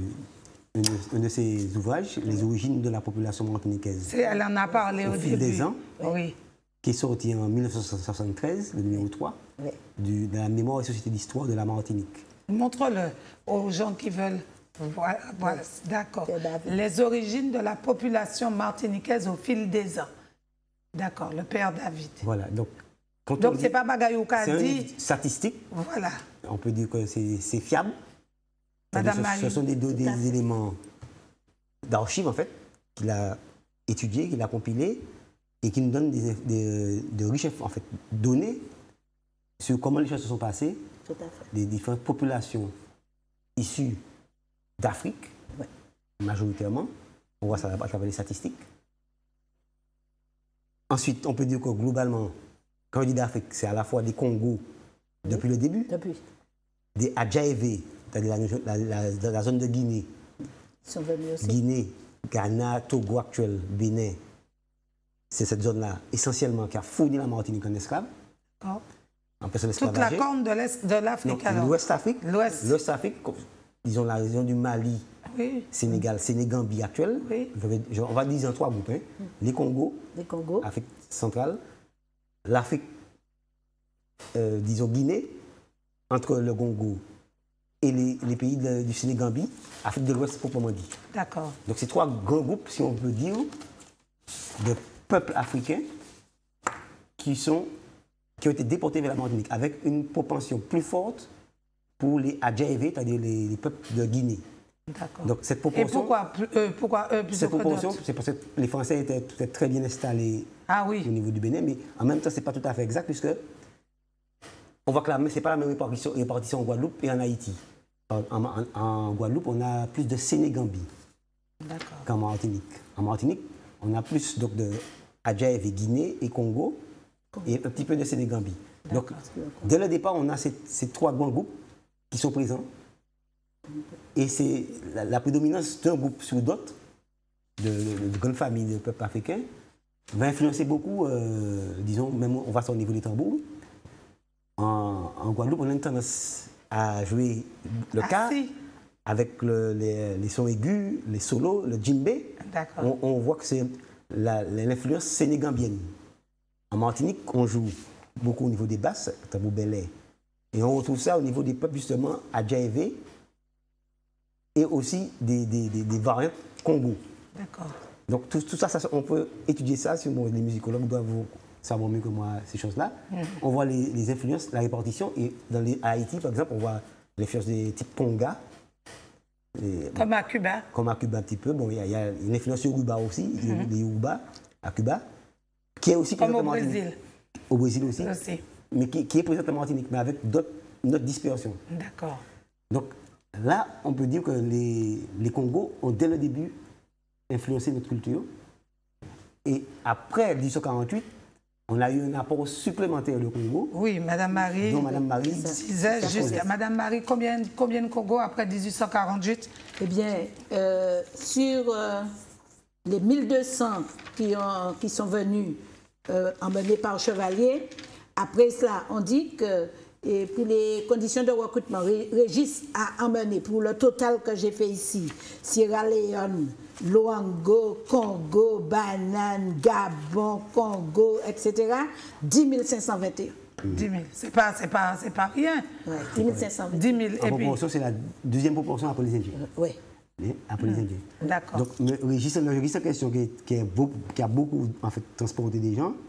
un de ses ouvrages, Les origines de la population martiniquaise. Elle en a parlé au fil des ans. Oui. Qui est sorti en 1973, le numéro 3, de la mémoire et société d'histoire de la Martinique. Montre-le aux gens qui veulent. Voilà, d'accord. Les origines de la population martiniquaise au fil des ans. D'accord, le père David. Voilà, donc ce n'est pas Bagayou qui a dit... C'est statistique. Voilà. On peut dire que c'est fiable. Madame Marie. Ce sont des éléments d'archives, en fait, qu'il a étudiés, qu'il a compilés, et qui nous donnent de riches en fait, données sur comment les choses se sont passées, des différentes populations issues d'Afrique, majoritairement. On voit ça à travers les statistiques. Ensuite, on peut dire que globalement, quand on dit d'Afrique, c'est à la fois des Congos depuis le début, des Adjaévé, c'est-à-dire la zone de Guinée, Guinée, Ghana, Togo actuel, Bénin. C'est cette zone-là, essentiellement, qui a fourni la Martinique en esclave. Toute la corne de l'Afrique, alors. L'Ouest Afrique. L'Ouest Afrique, disons la région du Mali, Sénégal, Sénégambie actuelle. On va dire en 3 groupes. Les Congos, Afrique centrale, l'Afrique, disons Guinée, entre le Congo et les pays du Sénégambie, Afrique de l'Ouest proprement dit. D'accord. Donc c'est 3 grands groupes, si on peut dire, de peuples africains qui ont été déportés vers la Martinique avec une propension plus forte pour les Adjaévé, c'est-à-dire les peuples de Guinée. D'accord. Donc cette proportion. Et pourquoi eux plutôt cette proportion, que d'autres? c'est parce que les Français étaient très bien installés au niveau du Bénin, mais en même temps, ce n'est pas tout à fait exact, puisque on voit que ce n'est pas la même répartition en Guadeloupe et en Haïti. En Guadeloupe, on a plus de Sénégambie qu'en Martinique. En Martinique, on a plus donc, de Adjaévé, Guinée et Congo, et un petit peu de Sénégambie. Donc, dès le départ, on a ces 3 grands groupes qui sont présents. Et c'est la prédominance d'un groupe sur d'autres, de grandes familles de peuples africains, va influencer beaucoup, disons, même on va ça au niveau des tambours. En Guadeloupe, on a une tendance à jouer le ka avec les sons aigus, les solos, le djembé. On voit que c'est l'influence sénégambienne. En Martinique, on joue beaucoup au niveau des basses, tambour belé. Et on retrouve ça au niveau des peuples, justement, Adjaévé, et aussi des variantes Congo. D'accord. Donc tout ça, on peut étudier ça, si les musicologues doivent savoir mieux que moi ces choses-là. On voit les influences, la répartition, et dans Haïti, par exemple, on voit l'influence des types Ponga. Comme à Cuba. Comme à Cuba un petit peu. Bon, il y a une influence Yoruba aussi, les Yoruba à Cuba, qui est aussi comme au Brésil. au Brésil aussi, mais qui est présente en Martinique, mais avec notre dispersion. D'accord. Donc là, on peut dire que les Congos ont dès le début influencé notre culture. Et après 1848, on a eu un apport supplémentaire de Congo. Oui, Madame Marie. Dont Madame Marie disait jusqu'à Madame Marie, combien de Congo après 1848? Eh bien, sur les 1200 qui sont venus emmenés par Chevalier, après cela, on dit que pour les conditions de recrutement, Régis a emmené, pour le total que j'ai fait ici, Sierra Leone, Luango, Congo, Banane, Gabon, Congo, etc., 10 521. 10 000, c'est pas rien. Ouais, 10 521. 10 000, en proportion, c'est la deuxième proportion après les Indiens. Oui. Après les Indiens. D'accord. Donc, le Régis en question qui a beaucoup en fait, transporté des gens.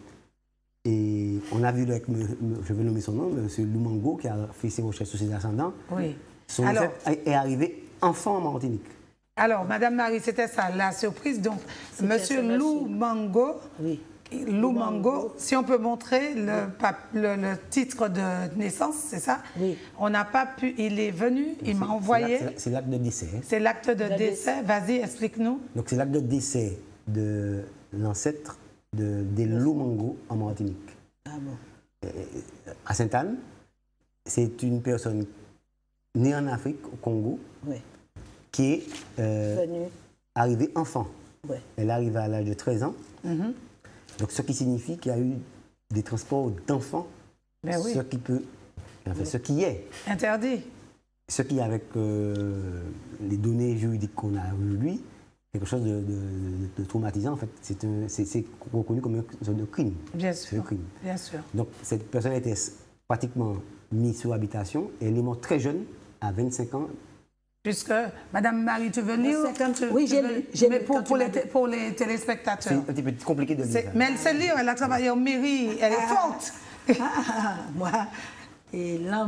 Et on a vu, je vais nommer son nom, M. Lumango, qui a fait ses recherches sur ses ascendants. Oui. Son ancêtre est arrivé enfant en Martinique. Alors, Madame Marie, c'était ça, la surprise. Donc, M. Lumango, oui. Lumango, si on peut montrer le titre de naissance, c'est ça? Oui. On n'a pas pu, il est venu, il m'a envoyé. C'est l'acte de décès. C'est l'acte de décès. Vas-y, explique-nous. Donc, c'est l'acte de décès de l'ancêtre des Lumango en Martinique. Ah bon. À Sainte-Anne, c'est une personne née en Afrique, au Congo, oui. qui est arrivée enfant. Oui. Elle est arrivée à l'âge de 13 ans. Mm-hmm. Donc, ce qui signifie qu'il y a eu des transports d'enfants, oui. Ce qui est interdit. Ce qui, avec les données juridiques qu'on a aujourd'hui, quelque chose de traumatisant, en fait, c'est reconnu comme un crime. Bien sûr. Un crime. Bien sûr. Donc, cette personne était pratiquement mise sous habitation et elle est morte très jeune, à 25 ans. Puisque, Madame Marie, tu veux lire? Oui, j'ai lu. Mais pour les téléspectateurs. C'est un petit peu compliqué de lire. Mais elle sait lire, elle a travaillé en mairie, elle est forte. Moi, et l'an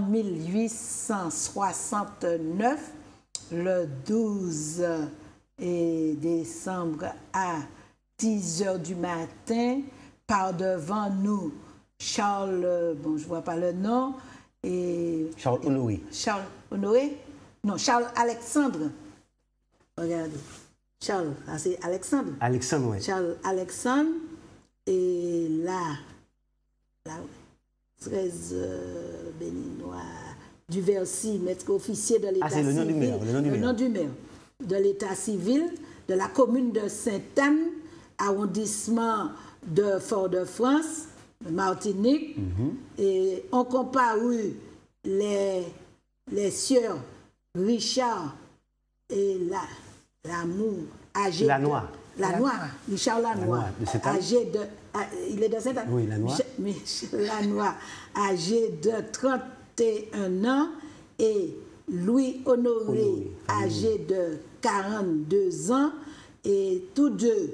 1869, le 12 décembre à 10 h du matin, par devant nous, Charles, bon, je ne vois pas le nom, et... Charles Honoré. Charles Honoré? Non, Charles Alexandre. Regardez. Charles, c'est Alexandre. Alexandre, oui. Charles Alexandre. Et là 13 béninois du Versy, maître officier de l'État civil. C'est le nom du maire. Le nom du maire. De l'État civil, de la commune de Sainte-Anne, arrondissement de Fort-de-France, Martinique. Et on comparu les sieurs Richard et Lamour, âgé Lanois. Richard Lanois, âgé de... il est de Sainte-Anne. Oui, Lanois. Michel Lanois, âgé de 31 ans, et Louis Honoré, âgé de 42 ans, et tous deux,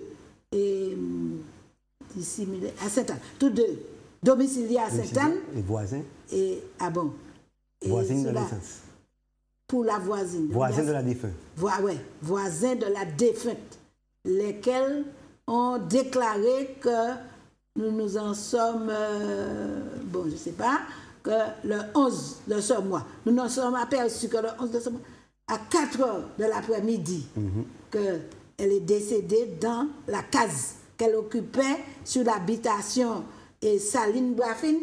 dissimulés à Sainte-Anne, tous deux domiciliés à Sainte-Anne. Et voisins. Et, ah bon. Voisine de naissance. Pour la voisine. Voisin de la défunte. Voisins de la défunte, lesquels ont déclaré que nous en sommes, bon, je ne sais pas, que le 11 de ce mois, nous nous sommes aperçus que le 11 de ce mois, à 4 h de l'après-midi, qu'elle est décédée dans la case qu'elle occupait sur l'habitation et Saline Brafine.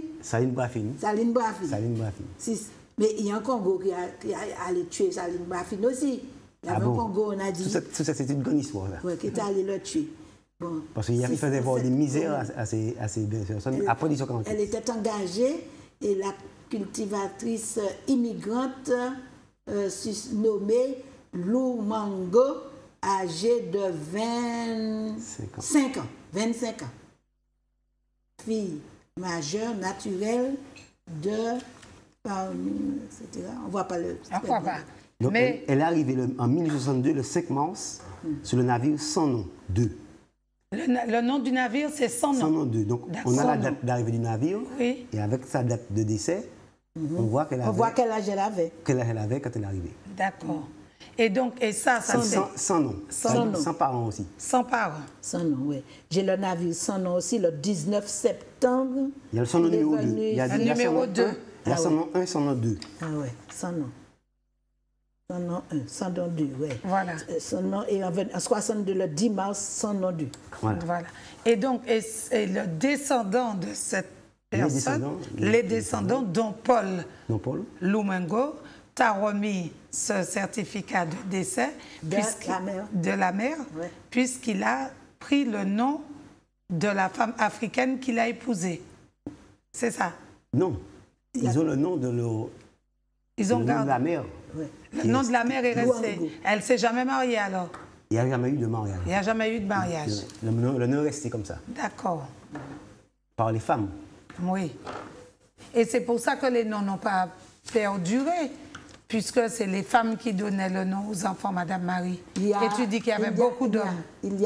Mais il y a un Congo qui a allé tuer Saline Brafine aussi. Il y avait un Congo, on a dit. Tout ça, c'est une grande histoire. Oui, qui est allé le tuer. Bon, parce qu'il faisait voir des misères à ces personnes après 1848. Elle était engagée et la cultivatrice immigrante nommée Lou Mango, âgée de 25 ans. Fille majeure, naturelle de... etc. On ne voit pas le... On voit pas. Donc, mais... elle est arrivée en 1862, le 5 mars, sur le navire Sans Nom 2. Le nom du navire, c'est Sans Nom. Sans Nom 2. Donc, on a la date d'arrivée du navire. Oui. Et avec sa date de décès, on voit qu'elle avait... On voit quel âge elle avait. Quel âge elle avait quand elle est arrivée. D'accord. Et donc, et ça sans nom. Sans parents aussi. Sans parents. Sans nom, oui. J'ai le navire sans nom aussi, le 19 septembre. Il y a le son nom numéro 2. Il y a le numéro 2. Il y a son nom 1, son nom 2. Ah ouais, sans nom. Son nom 1, son nom 2, oui. Voilà. Son nom est en 62, le 10 mars, son nom 2. Voilà. Et donc, et le descendant de cette personne, les descendants dont Paul Lumengo t'a remis ce certificat de décès de la mère, ouais. Puisqu'il a pris le nom de la femme africaine qu'il a épousée. C'est ça? Non. Ils ont le nom de leur... Ils ont gardé la mère. Ouais. Le nom de la mère est resté. Elle ne s'est jamais mariée alors? Il n'y a jamais eu de mariage. Il n'y a jamais eu de mariage. Le nom est resté comme ça. D'accord. Par les femmes. Oui. Et c'est pour ça que les noms n'ont pas perduré, puisque c'est les femmes qui donnaient le nom aux enfants, Madame Marie. Et tu dis qu'il y avait beaucoup d'hommes.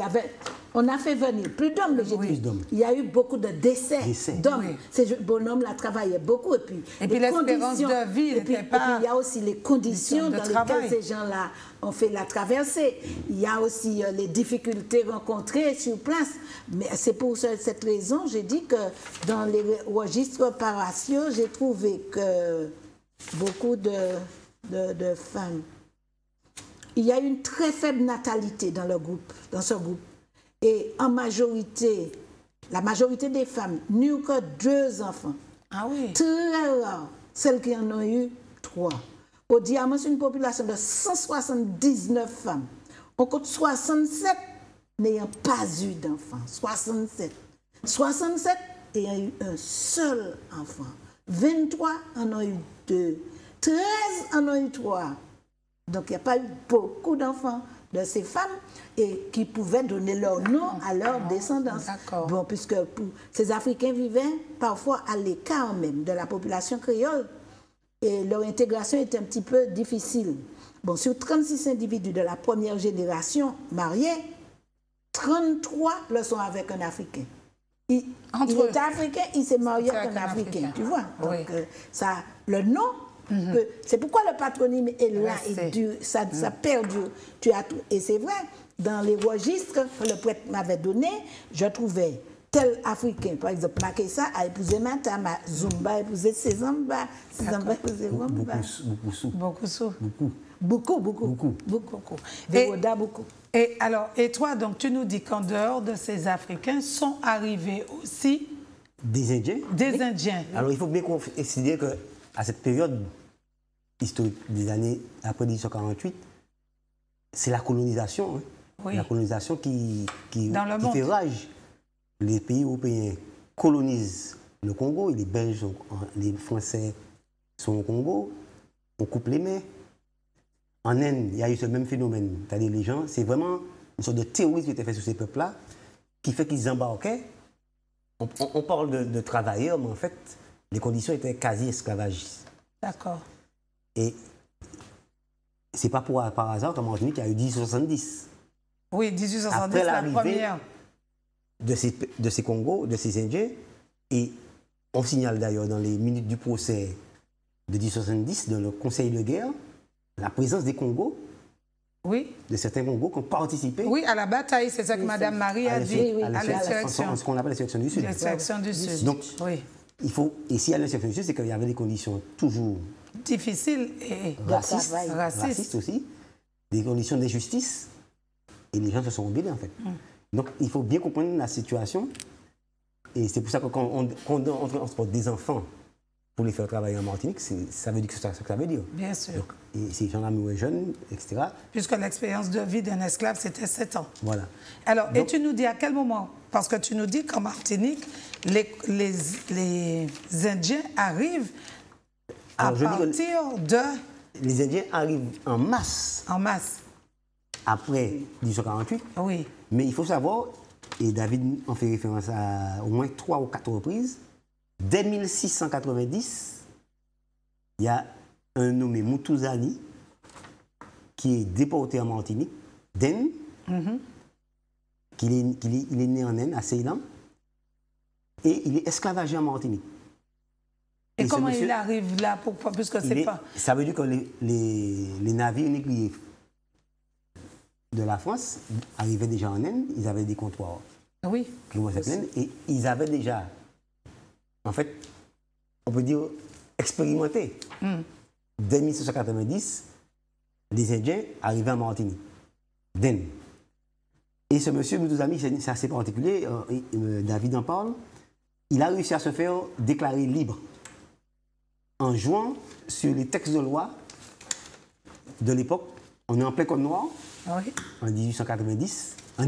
On a fait venir plus d'hommes, mais j'ai dit, il y a eu beaucoup de décès d'hommes. Oui. Ces bonhommes-là travaillaient beaucoup. Et puis l'espérance de vie n'était pas... Et puis il y a aussi les conditions dans lesquelles ces gens-là ont fait la traversée. Il y a aussi les difficultés rencontrées sur place. Mais c'est pour cette raison, j'ai dit que dans les registres paroissiaux, j'ai trouvé que beaucoup de femmes... Il y a une très faible natalité dans ce groupe. Et en majorité, la majorité des femmes n'eurent que 2 enfants. Ah oui. Très rare, celles qui en ont eu 3. Au Diamant, c'est une population de 179 femmes. On compte 67 n'ayant pas eu d'enfants. 67. 67 ayant eu un seul enfant. 23 en ont eu 2. 13 en ont eu 3. Donc il n'y a pas eu beaucoup d'enfants de ces femmes et qui pouvaient donner leur nom à leur descendance. Bon, puisque ces Africains vivaient parfois à l'écart même de la population créole et leur intégration était un petit peu difficile. Bon, sur 36 individus de la première génération mariés, 33 le sont avec un Africain. Il est africain, il s'est marié avec un Africain, tu vois. Donc, le nom... C'est pourquoi le patronyme est là, ça perdure. Et c'est vrai, dans les registres que le prêtre m'avait donné, je trouvais tel Africain, par exemple, Makessa a épousé Matama, Zumba a épousé Sezamba, Sezamba a épousé Wamba. Beaucoup. Véroda, beaucoup. Et toi, donc, tu nous dis qu'en dehors de ces Africains sont arrivés aussi... Des Indiens. Des Indiens. Alors, il faut bien considérer qu'à cette période historique des années après 1848, c'est la colonisation. Hein. Oui. La colonisation qui fait rage. Les pays européens colonisent le Congo, les Belges, les Français sont au Congo, on coupe les mains. En Inde, il y a eu ce même phénomène. C'est-à-dire les gens, c'est vraiment une sorte de terrorisme qui était fait sur ces peuples-là, qui fait qu'ils embarquaient. On parle de travailleurs, mais en fait, les conditions étaient quasi esclavagistes. D'accord. Et c'est pas par hasard qu'en Martinique, il y a eu 1870. Oui, 1870, après la première. De ces Congos, de ces Indiens. Et on signale d'ailleurs dans les minutes du procès de 1870, dans le Conseil de guerre, la présence des Congos. Oui. De certains Congos qui ont participé. Oui, à la bataille, c'est ça que Mme Marie a dit. À l'insurrection. Ce qu'on appelle l'insurrection du Sud. L'insurrection du Sud. Donc, oui. Il faut, et s'il y a l'insurrection du Sud, c'est qu'il y avait des conditions toujours difficiles et racistes aussi, des conditions d'injustice, et les gens se sont rebellés en fait. Donc il faut bien comprendre la situation, et c'est pour ça que quand on transporte des enfants pour les faire travailler en Martinique, ça veut dire que c'est ce que ça veut dire. Bien sûr. Donc, et ces gens-là mouraient jeunes, etc. Puisque l'expérience de vie d'un esclave, c'était 7 ans. Voilà. Alors, donc, et tu nous dis à quel moment? Parce que tu nous dis qu'en Martinique, les Indiens arrivent à partir de... Les Indiens arrivent en masse. En masse. Après 1848. Oui. Mais il faut savoir, et David en fait référence à au moins 3 ou 4 reprises, dès 1690, il y a un nommé Moutouzani qui est déporté en Martinique, d'Inde, il est né en Inde, à Ceylan, et il est esclavagé en Martinique. Et comment il arrive là, puisque c'est pas... Ça veut dire que les navires négriers de la France arrivaient déjà en Inde, ils avaient des comptoirs. Oui. Et ils avaient déjà, en fait, on peut dire, expérimenté. Dès 1790, les Indiens arrivaient en Martinique, d'Inde. Et ce monsieur, nos amis, c'est assez particulier, David en parle, il a réussi à se faire déclarer libre en jouant sur les textes de loi de l'époque. On est en plein Code noir, oui. En 1890. En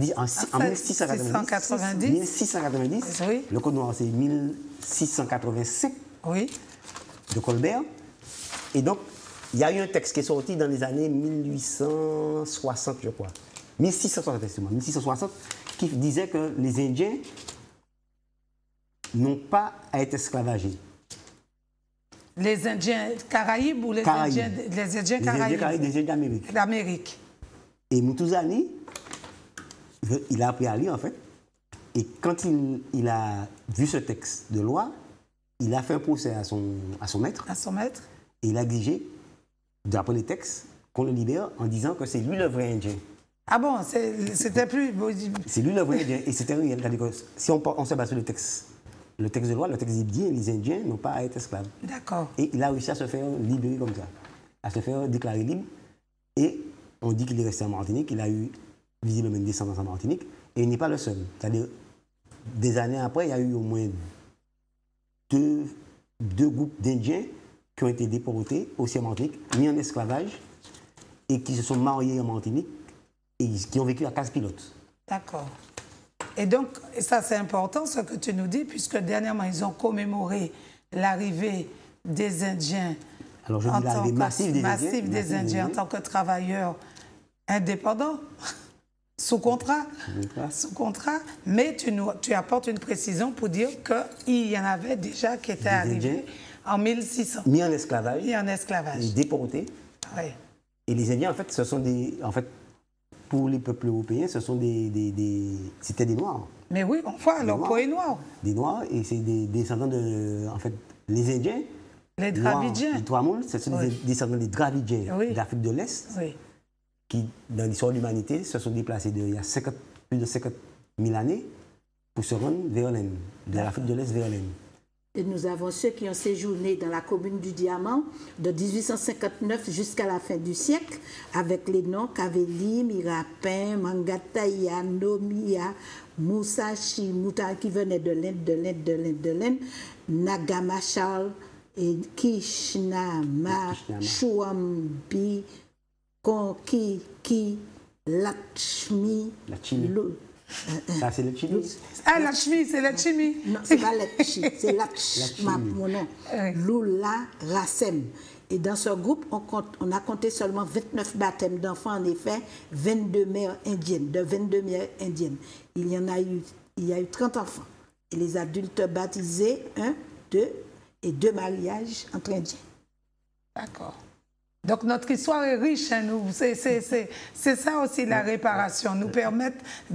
1690, oui. Le Code noir, c'est 1685 oui. De Colbert. Et donc, il y a eu un texte qui est sorti dans les années 1860, je crois. 1660, qui disait que les Indiens n'ont pas à être esclavagés. Les Indiens Caraïbes ou les Indiens Caraïbes? Les Indiens Caraïbes, les Indiens d'Amérique. Et Mutuzani, il a appris à lire en fait. Et quand il a vu ce texte de loi, il a fait un procès à son maître. À son maître. Et il a exigé, d'après les textes, qu'on le libère en disant que c'est lui le vrai Indien. Ah bon, c'était plus... C'est lui le vrai Indien. Et c'était réel. Si on se base sur le texte de loi, le texte dit bien les Indiens n'ont pas à être esclaves. D'accord. Et il a réussi à se faire libérer comme ça, à se faire déclarer libre. Et on dit qu'il est resté en Martinique, il a eu visiblement une descendance en Martinique, et il n'est pas le seul. C'est-à-dire, des années après, il y a eu au moins deux groupes d'Indiens qui ont été déportés aussi en Martinique, mis en esclavage, et qui se sont mariés en Martinique, et qui ont vécu à Casse-Pilote. D'accord. Et donc, ça c'est important ce que tu nous dis, puisque dernièrement, ils ont commémoré l'arrivée des Indiens. Alors, je dis l'arrivée massive des Indiens en tant que travailleurs indépendants, sous contrat. Mais tu apportes une précision pour dire qu'il y en avait déjà qui étaient arrivés en 1600. Mis en esclavage. Et déportés. Oui. Et les Indiens, en fait, ce sont des... En fait, pour les peuples européens, ce sont c'était des Noirs. Mais oui, on voit, leur peau est noire. Des Noirs, et c'est des descendants de... En fait, les Indiens... Les Dravidiens. Les Tamouls, ce sont des descendants des Dravidiens d'Afrique de l'Est, qui, dans l'histoire de l'humanité, se sont déplacés il y a plus de 50 000 années pour se rendre vers l'Inde, de l'Afrique de l'Est vers l'Inde. Et nous avons ceux qui ont séjourné dans la commune du Diamant de 1859 jusqu'à la fin du siècle, avec les noms Kaveli, Mirapin, Mangataya, Nomiya, Musashi, Muta, qui venaient de l'Inde, Nagamachal, et Kishnama, Shuambi, Konki, Lakshmi, Ça, c'est le chili. Ah, Lakshmi, c'est la chimie. Non, c'est pas Lakshmi, c'est Lakshmi, mon nom. Lula Rassem. Et dans ce groupe, on a compté seulement 29 baptêmes d'enfants, en effet, 22 mères indiennes, de 22 mères indiennes. Il y a eu 30 enfants. Et les adultes baptisés, 1, 2 et 2 mariages entre indiens. D'accord. Donc notre histoire est riche, hein, c'est ça aussi la réparation, nous permettre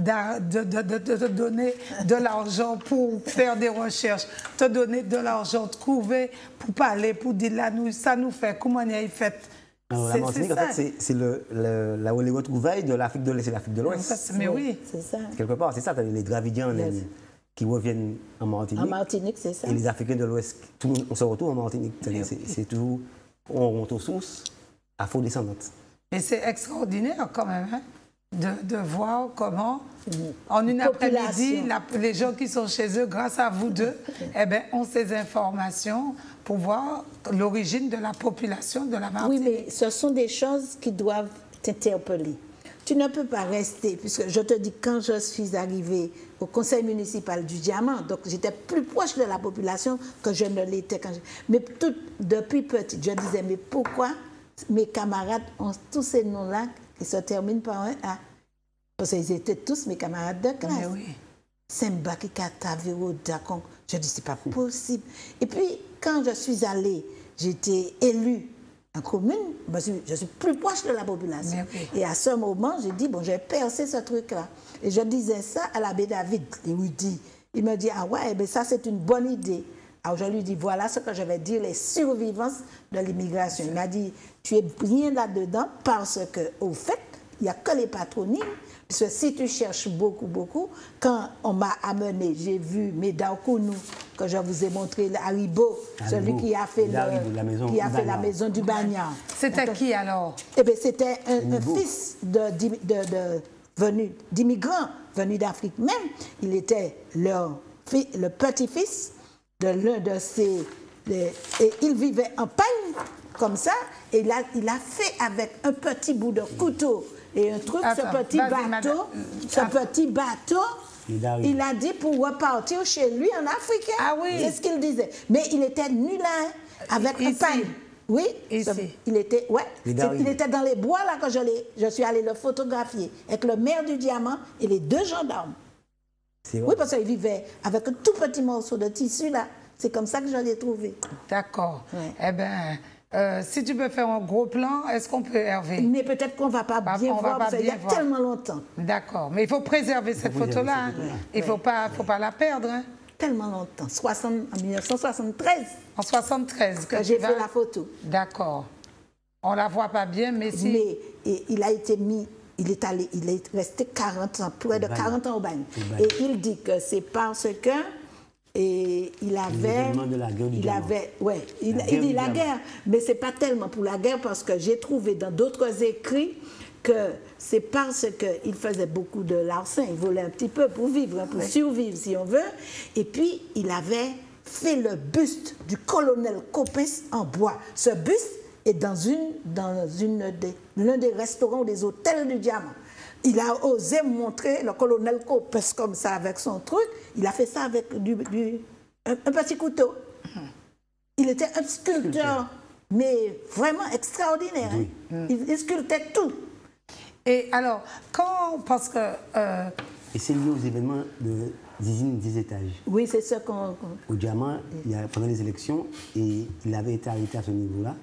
de donner de l'argent pour faire des recherches, te donner de l'argent, trouver, pour parler, pour dire là, ça nous fait, comment on y a fait. Alors, la Martinique, en fait, c'est là où les retrouvailles de l'Afrique de l'Est et l'Afrique de l'Ouest. Mais oui, c'est ça. Quelque part, c'est ça, les Dravidiens qui reviennent en Martinique. En Martinique, c'est ça. Et les Africains de l'Ouest, on se retrouve en Martinique. C'est toujours, on remonte aux sources. Afro-descendante. Et c'est extraordinaire quand même, hein, de voir comment, en une après-midi, les gens qui sont chez eux, grâce à vous deux, ont ces informations pour voir l'origine de la population de la Martinique. Oui, mais ce sont des choses qui doivent t'interpeller. Tu ne peux pas rester, puisque je te dis, quand je suis arrivée au conseil municipal du Diamant, donc j'étais plus proche de la population que je ne l'étais quand mais depuis petite, je disais, mais pourquoi mes camarades ont tous ces noms-là qui se terminent par un A? Parce qu'ils étaient tous mes camarades de classe. Mais oui. Semba, Kikata, Véro, Dakon. Je dis, c'est pas possible. Et puis, quand je suis allée, j'étais élue en commune, je suis plus proche de la population. Oui. Et à ce moment, j'ai dit, bon, j'ai percé ce truc-là. Et je disais ça à l'abbé David, l'érudit. Il me dit, ah ouais, ça, c'est une bonne idée. Alors, je lui dis, voilà ce que je vais dire, les survivances de l'immigration. Il m'a dit, tu es bien là-dedans parce que, au fait, il n'y a que les patronymes. Parce que si tu cherches beaucoup, quand on m'a amené, j'ai vu Médard Kounou, que je vous ai montré, Haribo, celui qui a fait, la maison du Bagnard. C'était qui alors? Eh bien, c'était un fils venu d'immigrants venus d'Afrique même. Il était le petit-fils de l'un de ces... et il vivait en pagne, comme ça, et il a fait avec un petit bout de couteau et un truc, ce petit bateau, il a dit pour repartir chez lui en Afrique. Ah oui. C'est ce qu'il disait. Mais il était nul avec un pagne. Oui, il était dans les bois là que je suis allée le photographier avec le maire du Diamant et les 2 gendarmes. Oui, parce qu'il vivait avec un tout petit morceau de tissu là. C'est comme ça que je l'ai trouvé. D'accord. Ouais. Eh bien, si tu peux faire un gros plan, est-ce qu'on peut, Hervé? Mais peut-être qu'on ne va pas bien voir, parce qu'il y a tellement longtemps. D'accord. Mais il faut préserver cette photo-là. Il ne faut pas la perdre. Hein. Tellement longtemps. En 1973. En 1973 que j'ai fait la photo. D'accord. On ne la voit pas bien, mais si... Mais il a été mis... Il est resté 40 ans, près de 40 ans au bagne. Et il dit que c'est parce que... Et il avait... de la guerre du Diamant. Il dit la guerre, mais ce n'est pas tellement pour la guerre, parce que j'ai trouvé dans d'autres écrits que c'est parce qu'il faisait beaucoup de larcin, il volait un petit peu pour vivre, pour survivre si on veut. Et puis, il avait fait le buste du colonel Coppens en bois. Ce buste est dans l'un des restaurants ou des hôtels du Diamant. Il a osé montrer le colonel Coppens comme ça avec son truc. Il a fait ça avec un petit couteau. Il était un sculpteur, mais vraiment extraordinaire. Oui. Hein? Il sculptait tout. Et alors, parce que... Et c'est lié aux événements de Zizine des étages. Oui, c'est ça qu'on... Au Diamant, pendant les élections, et il avait été arrêté à ce niveau-là.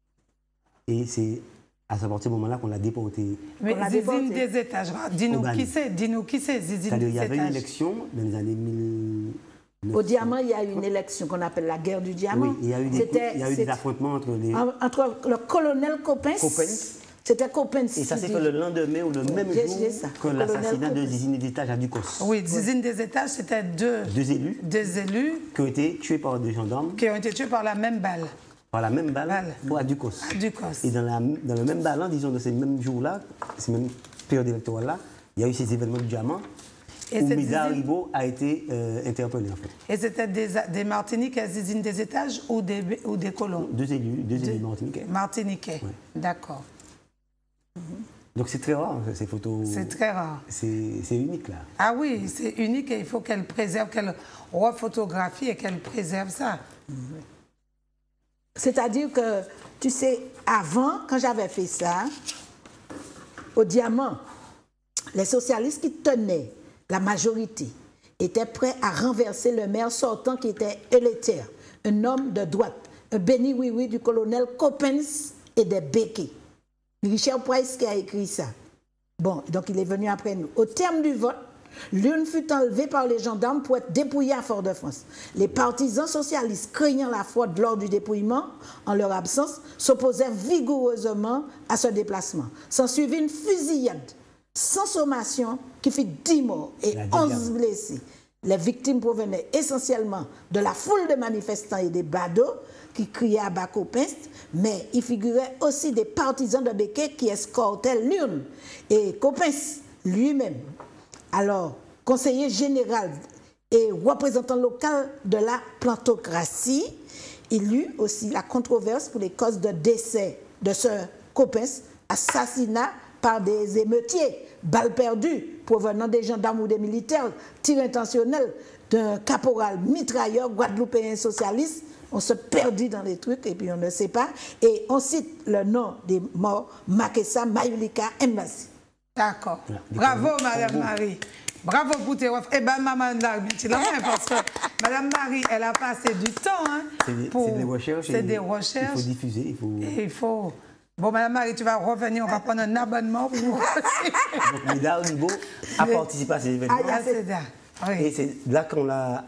Et c'est... à ce moment-là qu'on l'a déporté. Mais Zizine des étages, dis-nous qui c'est Zizine des étages. Il y avait une élection dans les années 1900. Au Diamant, il y a une élection qu'on appelle la guerre du Diamant. Oui, il y a eu des affrontements entre le colonel Coppens. C'était Coppens. Et ça s'est fait le lendemain ou le même jour que l'assassinat de Zizine des étages à Ducos. Oui, Zizine des étages, c'était deux élus qui ont été tués par 2 gendarmes. Qui ont été tués par la même balle. Par la même balle à Ducos. Et dans le même ballon, disons, de ces mêmes jours-là, ces mêmes périodes électorales-là, il y a eu ces événements du Diamant où Médard Haribo a été interpellé, en fait. Et c'était des Martiniquais à Zizine des étages ou des colons? Deux élus martiniquais. Martiniquais, oui. D'accord. Donc c'est très rare, ces photos. C'est très rare. C'est unique, là. Ah oui, c'est unique et il faut qu'elle préserve, qu'elle rephotographie et qu'elle préserve ça. C'est-à-dire que, tu sais, avant, quand j'avais fait ça, au Diamant, les socialistes qui tenaient la majorité étaient prêts à renverser le maire sortant qui était électeur, un homme de droite, un béni-oui-oui du colonel Coppens et des Béquets. Richard Price qui a écrit ça. Bon, donc il est venu après nous. Au terme du vote, l'une fut enlevée par les gendarmes pour être dépouillée à Fort-de-France. Les partisans socialistes, craignant la fraude lors du dépouillement, en leur absence, s'opposèrent vigoureusement à ce déplacement. S'ensuivit une fusillade sans sommation qui fit 10 morts et 11 blessés. Les victimes provenaient essentiellement de la foule de manifestants et des badauds qui criaient à bas Coppens, mais il figurait aussi des partisans de Béquet qui escortaient l'urne. Et Coppens lui-même, alors conseiller général et représentant local de la plantocratie, il eut aussi la controverse pour les causes de décès de ce Coppens, assassinat par des émeutiers, balles perdues provenant des gendarmes ou des militaires, tir intentionnel d'un caporal mitrailleur guadeloupéen socialiste. On se perdit dans les trucs et puis on ne sait pas. Et on cite le nom des morts, Makessa Mayulika Mbassi. D'accord. Bravo, Madame Marie. Bravo pour tes refs. Eh bien, Maman Larbi, tu l'as fait parce que Madame Marie, elle a passé du temps. Hein, c'est des recherches. C'est des recherches. Il faut diffuser. Il faut... Bon, Madame Marie, tu vas revenir, on va prendre un abonnement pour vous. Donc, Médard Haribo a participé à ces événements. Oui. Et c'est là qu'on l'a...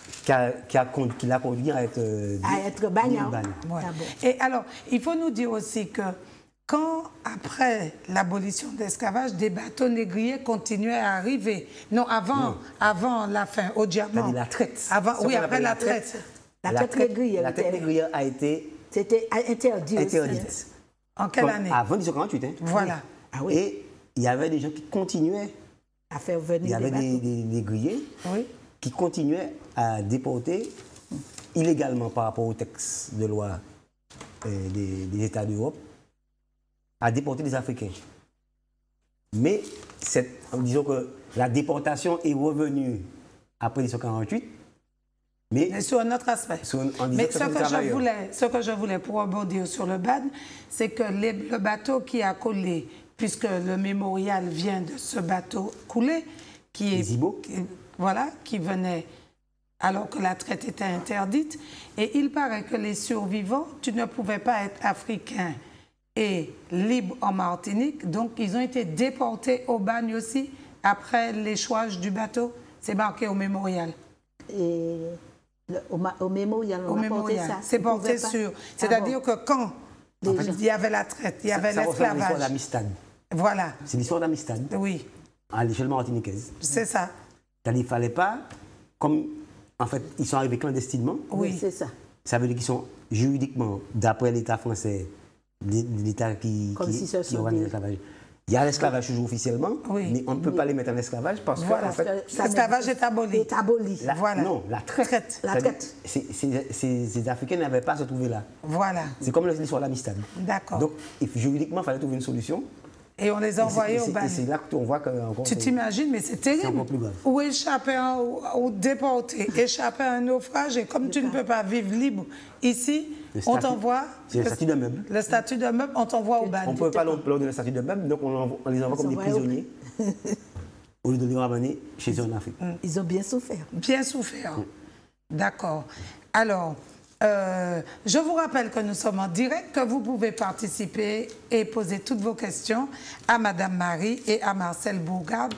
qui l'a conduit à être bagnard. Ouais. Et alors, il faut nous dire aussi que quand, après l'abolition de l'esclavage, des bateaux négriers continuaient à arriver. Non, avant la fin, au diamant. La traite. Oui, après la traite. La traite négrière. La traite négrière a été... C'était interdit. Interdite. En quelle année? Avant 1848. Hein. Voilà. Ah oui. Et il y avait des gens qui continuaient à faire venir il y avait des négriers qui continuaient à déporter illégalement par rapport aux textes de loi des États d'Europe, à déporter des Africains. Mais disons que la déportation est revenue après 1948. Mais sur un autre aspect. Mais ce que je voulais pour rebondir sur le BAD, c'est que le bateau qui a coulé, puisque le mémorial vient de ce bateau coulé, qui venait alors que la traite était interdite. Et il paraît que les survivants, tu ne pouvais pas être africain et libre en Martinique, donc ils ont été déportés au bagne aussi, après l'échouage du bateau. C'est marqué au mémorial. Et au mémorial, on a porté ça. C'est porté sur... C'est-à-dire que quand il y avait la traite, il y avait l'esclavage. C'est l'histoire d'Amistad. Voilà. C'est l'histoire d'Amistad. Oui. À l'échelle martiniquaise. C'est ça. C'est-à-dire qu'il ne fallait pas, comme en fait, ils sont arrivés clandestinement. Oui, c'est ça. Ça veut dire qu'ils sont juridiquement, d'après l'État français, l'État qui organise l'esclavage. Il y a l'esclavage toujours officiellement, mais on ne peut pas les mettre en esclavage parce que en fait, l'esclavage est aboli. Non, la traite. La traite. Ces Africains n'avaient pas à se trouver là. Voilà. C'est comme l'histoire de l'Amistad. D'accord. Donc, juridiquement, il fallait trouver une solution. Et on les a envoyés au bagne. Et c'est là qu'on voit que... Tu t'imagines, mais c'est terrible. C'est encore plus grave. Ou échapper, ou déporter, échapper à un naufrage, et comme tu ne peux pas vivre libre ici, on t'envoie... C'est le statut de meuble. Le statut de meuble, on t'envoie au bagne. On ne peut pas leur donner le statut de meuble, donc on les envoie comme des prisonniers, au lieu de les ramener chez eux en Afrique. Ils ont bien souffert. Bien souffert. D'accord. Alors... je vous rappelle que nous sommes en direct, que vous pouvez participer et poser toutes vos questions à Madame Marie et à Marcel Bourgade.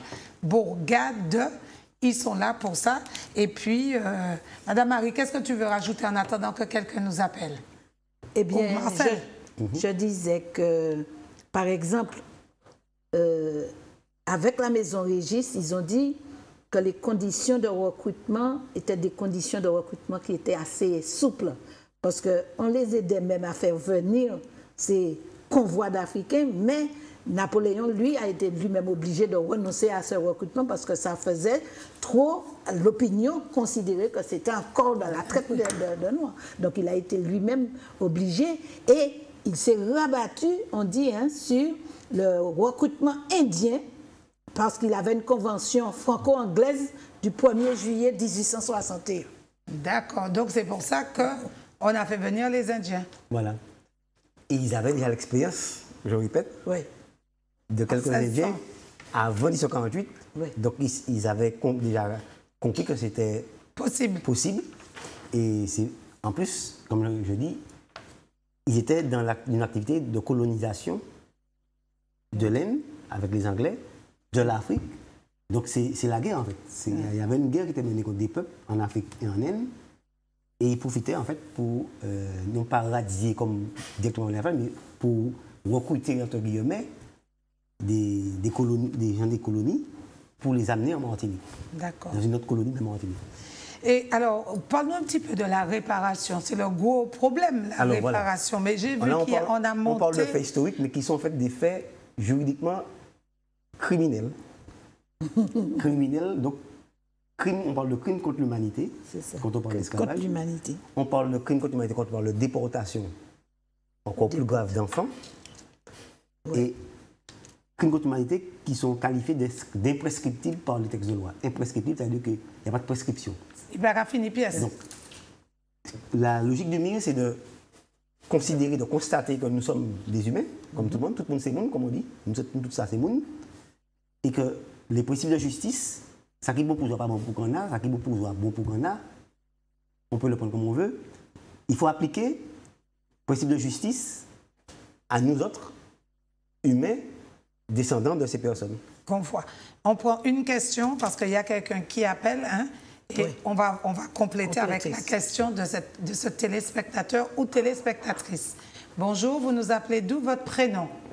Ils sont là pour ça. Et puis, Madame Marie, qu'est-ce que tu veux rajouter en attendant que quelqu'un nous appelle? Eh bien, je disais que, par exemple, avec la Maison Régis, ils ont dit que les conditions de recrutement étaient des conditions de recrutement qui étaient assez souples. Parce qu'on les aidait même à faire venir ces convois d'Africains, mais Napoléon, lui, a été lui-même obligé de renoncer à ce recrutement parce que ça faisait trop... L'opinion considérait que c'était encore dans la traite de Noirs. Donc il a été lui-même obligé et il s'est rabattu, on dit, sur le recrutement indien, parce qu'il avait une convention franco-anglaise du 1er juillet 1861. D'accord, donc c'est pour ça qu'on a fait venir les Indiens. Voilà. Et ils avaient déjà l'expérience, je répète, de quelques Indiens avant 1948. Oui. Donc ils avaient déjà compris que c'était possible. Et en plus, comme je dis, ils étaient dans une activité de colonisation de l'Inde avec les Anglais, de l'Afrique. Donc c'est la guerre en fait. Il y avait une guerre qui était menée contre des peuples en Afrique et en Inde. Et ils profitaient en fait pour, non pas radier comme directement les femmes, mais pour recruter entre guillemets des gens des colonies pour les amener en Martinique. D'accord. Dans une autre colonie de Martinique. Et alors, parle-nous un petit peu de la réparation. C'est le gros problème, la réparation. Voilà. Mais j'ai vu qu'on a monté... On parle de faits historiques, mais qui sont en fait des faits juridiquement criminels. Criminels, donc on parle de crime contre l'humanité, quand on parle d'esclavage. Contre l'humanité. On parle de crime contre l'humanité quand on parle de déportation, encore plus grave, d'enfants. Oui. Et crimes contre l'humanité qui sont qualifiés d'imprescriptibles par les textes de loi. Imprescriptibles, c'est-à-dire qu'il n'y a pas de prescription. Il va raffiner pièce. Donc, la logique du milieu, c'est de considérer, de constater que nous sommes des humains, comme tout le monde c'est monde, comme on dit, nous sommes tout ça c'est monde, et que les principes de justice, ça qui est bon pour soi, pas bon pour qu'on a, ça qui est bon pour soi, bon pour qu'on a, on peut le prendre comme on veut. Il faut appliquer le principe de justice à nous autres, humains, descendants de ces personnes. On prend une question parce qu'il y a quelqu'un qui appelle, hein, et on va compléter avec la question de ce téléspectateur ou téléspectatrice. Bonjour, vous nous appelez d'où? Votre prénom?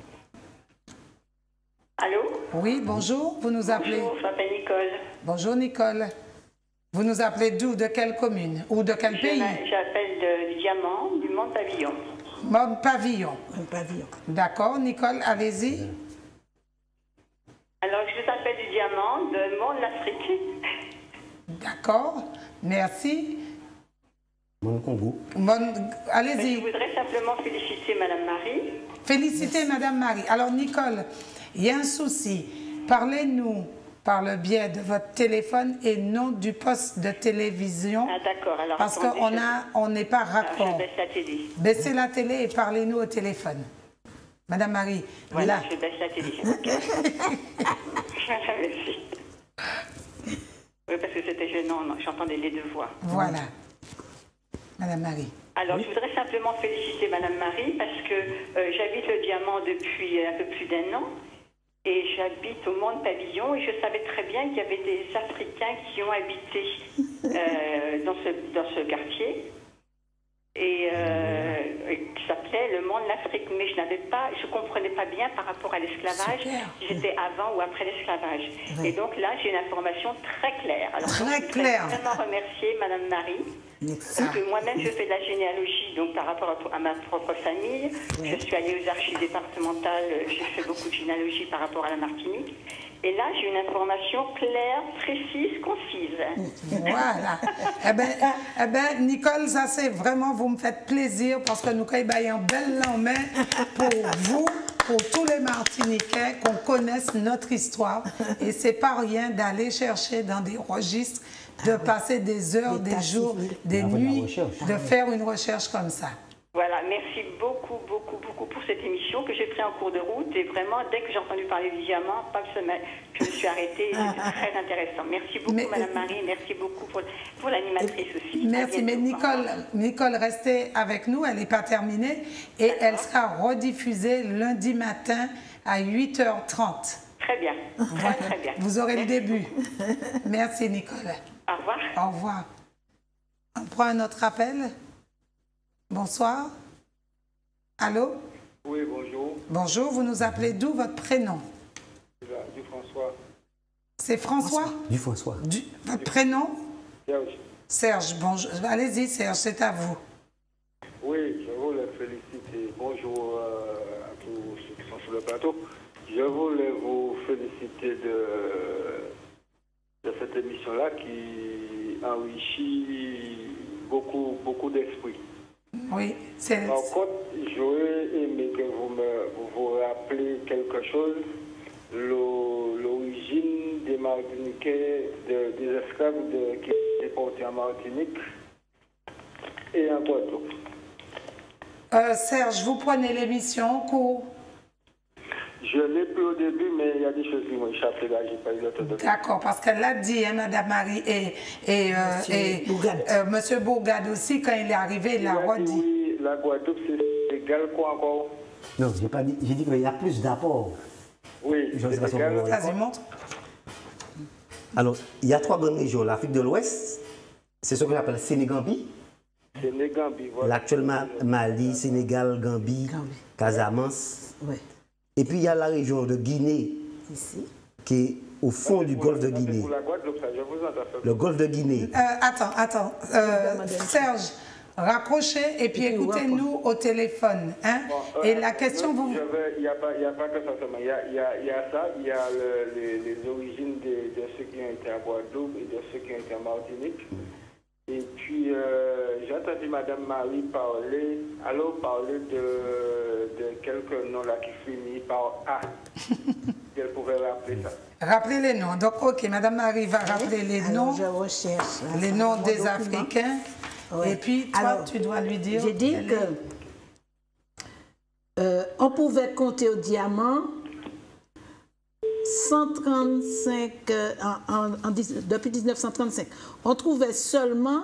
Allô? Oui, bonjour, vous nous appelez? Bonjour, je m'appelle Nicole. Bonjour Nicole. Vous nous appelez d'où? De quelle commune? Ou de quel pays? J'appelle du Diamant, du Mont Pavillon. Mont Pavillon. Un pavillon. D'accord, Nicole, allez-y. Alors, je vous appelle du Diamant, de Mont l'Afrique. D'accord, merci. Mon Congo. Allez-y. Je voudrais simplement féliciter Madame Marie. Féliciter Madame Marie. Alors, Nicole, il y a un souci. Parlez-nous par le biais de votre téléphone et non du poste de télévision. Ah, d'accord. Alors, parce qu'on n'est pas raccord. Je baisse la télé. Baissez la télé et parlez-nous au téléphone. Madame Marie, voilà, là. je baisse la télé. Merci. Oui, parce que c'était gênant, j'entendais les deux voix. Voilà. Madame Marie. Alors, je voudrais simplement féliciter Madame Marie parce que j'habite le Diamant depuis un peu plus d'1 an et j'habite au Mont Pavillon et je savais très bien qu'il y avait des Africains qui ont habité dans ce quartier et qui s'appelait le Mont de l'Afrique. Mais je ne comprenais pas bien par rapport à l'esclavage, si j'étais avant ou après l'esclavage. Oui. Et donc là, j'ai une information très claire. Alors, je voudrais vraiment remercier Madame Marie. Parce que moi-même, je fais de la généalogie, donc par rapport à ma propre famille. Oui. Je suis allée aux archives départementales, j'ai fait beaucoup de généalogie par rapport à la Martinique. Et là, j'ai une information claire, précise, concise. Voilà. eh ben, Nicole, ça c'est vraiment, vous me faites plaisir parce que nous avons un bel lendemain pour vous, pour tous les Martiniquais, qu'on connaisse notre histoire. Et c'est pas rien d'aller chercher dans des registres, de passer des heures, des jours, des nuits, de faire une recherche comme ça. Voilà, merci beaucoup, beaucoup, beaucoup pour cette émission que j'ai pris en cours de route. Et vraiment, dès que j'ai entendu parler du diamant, je me suis arrêtée. C'était très intéressant. Merci beaucoup, Madame Marie. Merci beaucoup pour l'animatrice aussi. Merci, mais Nicole, restez avec nous. Elle n'est pas terminée. Et elle sera rediffusée lundi matin à 8h30. Très bien. Voilà. Très bien. Vous aurez le début. Merci, Nicole. Au revoir. Au revoir. On prend un autre appel. Bonsoir. Allô? Oui, bonjour. Bonjour, vous nous appelez d'où votre prénom? Du François. C'est François? Du François. Votre prénom? Serge. Serge, bonjour. Allez-y, Serge, c'est à vous. Oui, je voulais féliciter. Bonjour à tous ceux qui sont sur le plateau. Je voulais vous féliciter de cette émission-là qui enrichit beaucoup d'esprit. Oui, c'est... Par contre, j'aurais aimé que vous rappelez quelque chose, l'origine des Martiniquais, des esclaves qui étaient déportés en Martinique et en Guadeloupe. Serge, vous prenez l'émission en cours? Je l'ai pris au début, mais il y a des choses qui m'ont échappé là, j'ai pas eu le temps de... D'accord, parce qu'elle l'a dit, hein, Madame Marie, et Monsieur Bourgade aussi, quand il est arrivé, il l'a redit. Oui, la Guadeloupe, c'est égal quoi encore? Non, j'ai pas dit, j'ai dit qu'il y a plus d'apports. Oui, je ne sais pas si on peut Vas-y, montre. Alors, il y a 3 grandes régions. L'Afrique de l'Ouest, c'est ce qu'on appelle Sénégambie. Sénégambie, voilà. L'actuel Mali, Sénégal, Gambie, Casamance. Oui. Et puis il y a la région de Guinée, ici, qui est au fond du golfe de Guinée. Pour la Guadeloupe, ça, je vous entends. Le golfe de Guinée. Attends. Serge, raccrochez et puis écoutez-nous au téléphone. Hein? Bon, et la question, vous... Il n'y a pas que ça seulement. Il y a ça, il y a les origines de ceux qui ont été à Guadeloupe et de ceux qui ont été à Martinique. Et puis, j'ai entendu Madame Marie parler de quelques noms là qui finissent par A. Elle pourrait rappeler ça. Rappelez les noms. Donc, ok, Madame Marie va rappeler les noms. Je recherche. Les noms des Africains. Oui. Et puis, toi, tu dois lui dire... J'ai dit qu'on pouvait compter au diamant 135, depuis 1935, on trouvait seulement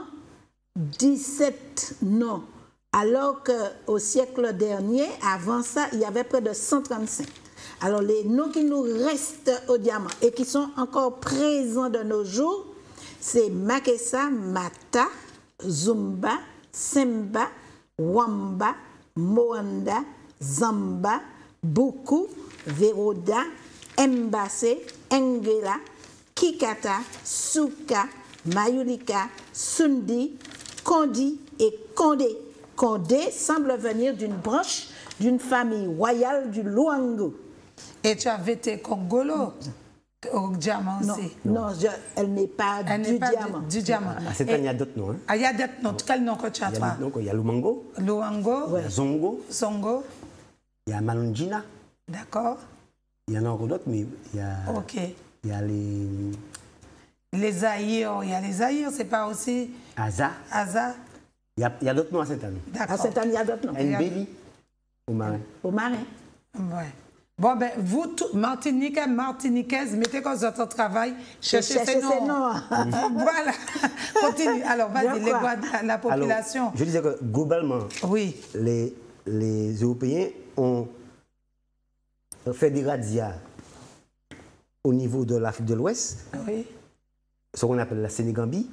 17 noms, alors qu'au siècle dernier, avant ça, il y avait près de 135. Alors les noms qui nous restent au diamant et qui sont encore présents de nos jours, c'est Makessa, Mata, Zumba, Semba, Wamba, Moanda, Zamba, Buku, Veroda, Mbase, Ngela, Kikata, Souka, Mayulika, Sundi, Kondi et Kondé. Kondé semble venir d'une branche d'une famille royale du Luango. Et tu avais été Congolo au diamant aussi? Non, elle n'est pas du diamant. Du diamant. À cette année, il y a d'autres noms. Hein? Ah, il y a d'autres noms. Quel nom que tu as, toi? Il y a Lumango. Luango. Il y a Zongo. Zongo. Il y a Malunjina. D'accord. Il y en a encore d'autres, mais il y a... Ok. Il y a les... Les Zaïrs. Il y a les Zaïrs, c'est pas aussi... Aza. Aza. Il y a d'autres noms à Sainte-Anne. D'accord. À Sainte-Anne, il y a d'autres noms. Nbeli. Au marin. Au marin. Ouais. Bon, ben, vous, Martiniquais, Martiniquaises, mettez comme votre travail, cherchez ces noms. Voilà. Continue. Alors, vas-y, la population. Alors, je disais que globalement, oui. les Européens ont fait des razzias au niveau de l'Afrique de l'Ouest, oui. Ce qu'on appelle la Sénégambie,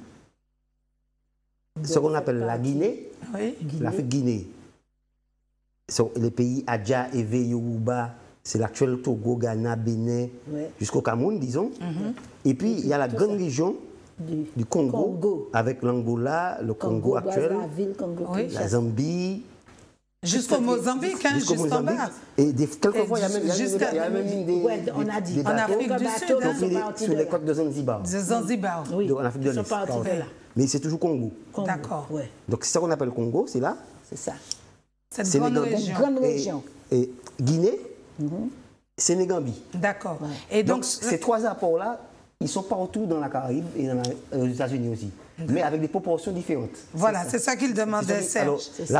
ce qu'on appelle la Guinée, oui. l'Afrique Guinée. Les pays Adja, Evé, Yoruba, c'est l'actuel Togo, Ghana, Bénin, jusqu'au Cameroun, disons. Et puis, il y a la grande région du Congo, avec l'Angola, le Congo actuel, la Zambie. Jusqu'au Mozambique, hein, jusqu'en bas. Et quelquefois, il y a même des en Afrique du Sud, sur les côtes de Zanzibar. De Zanzibar, oui. En Afrique de l'Est. Mais c'est toujours Congo. D'accord. Donc, c'est ça qu'on appelle Congo, c'est là. C'est ça. Cette grande région. Et Guinée, Sénégambie. D'accord. Et donc, ces trois apports-là, ils sont partout dans la Caraïbe et aux États-Unis aussi, mais avec des proportions différentes. Voilà, c'est ça qu'il demandait, Serge.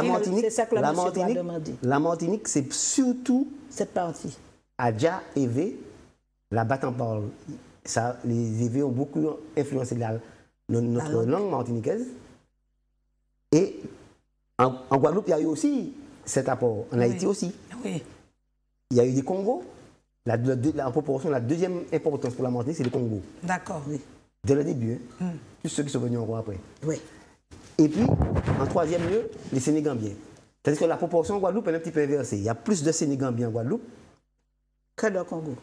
La Martinique, c'est surtout cette partie. Adja, Evé, la Batamparle. Les Evé ont beaucoup influencé notre langue martiniquaise. Et en Guadeloupe, il y a eu aussi cet apport. En Haïti aussi. Oui. Il y a eu des Congos. En proportion, la deuxième importance pour la Martinique, c'est le Congo. D'accord. Oui. Dès le début, hein. Tous ceux qui sont venus encore après. Oui. Et puis, en troisième lieu, les Sénégambiens. C'est-à-dire que la proportion en Guadeloupe est un petit peu inversée. Il y a plus de Sénégambiens en Guadeloupe que de Congo.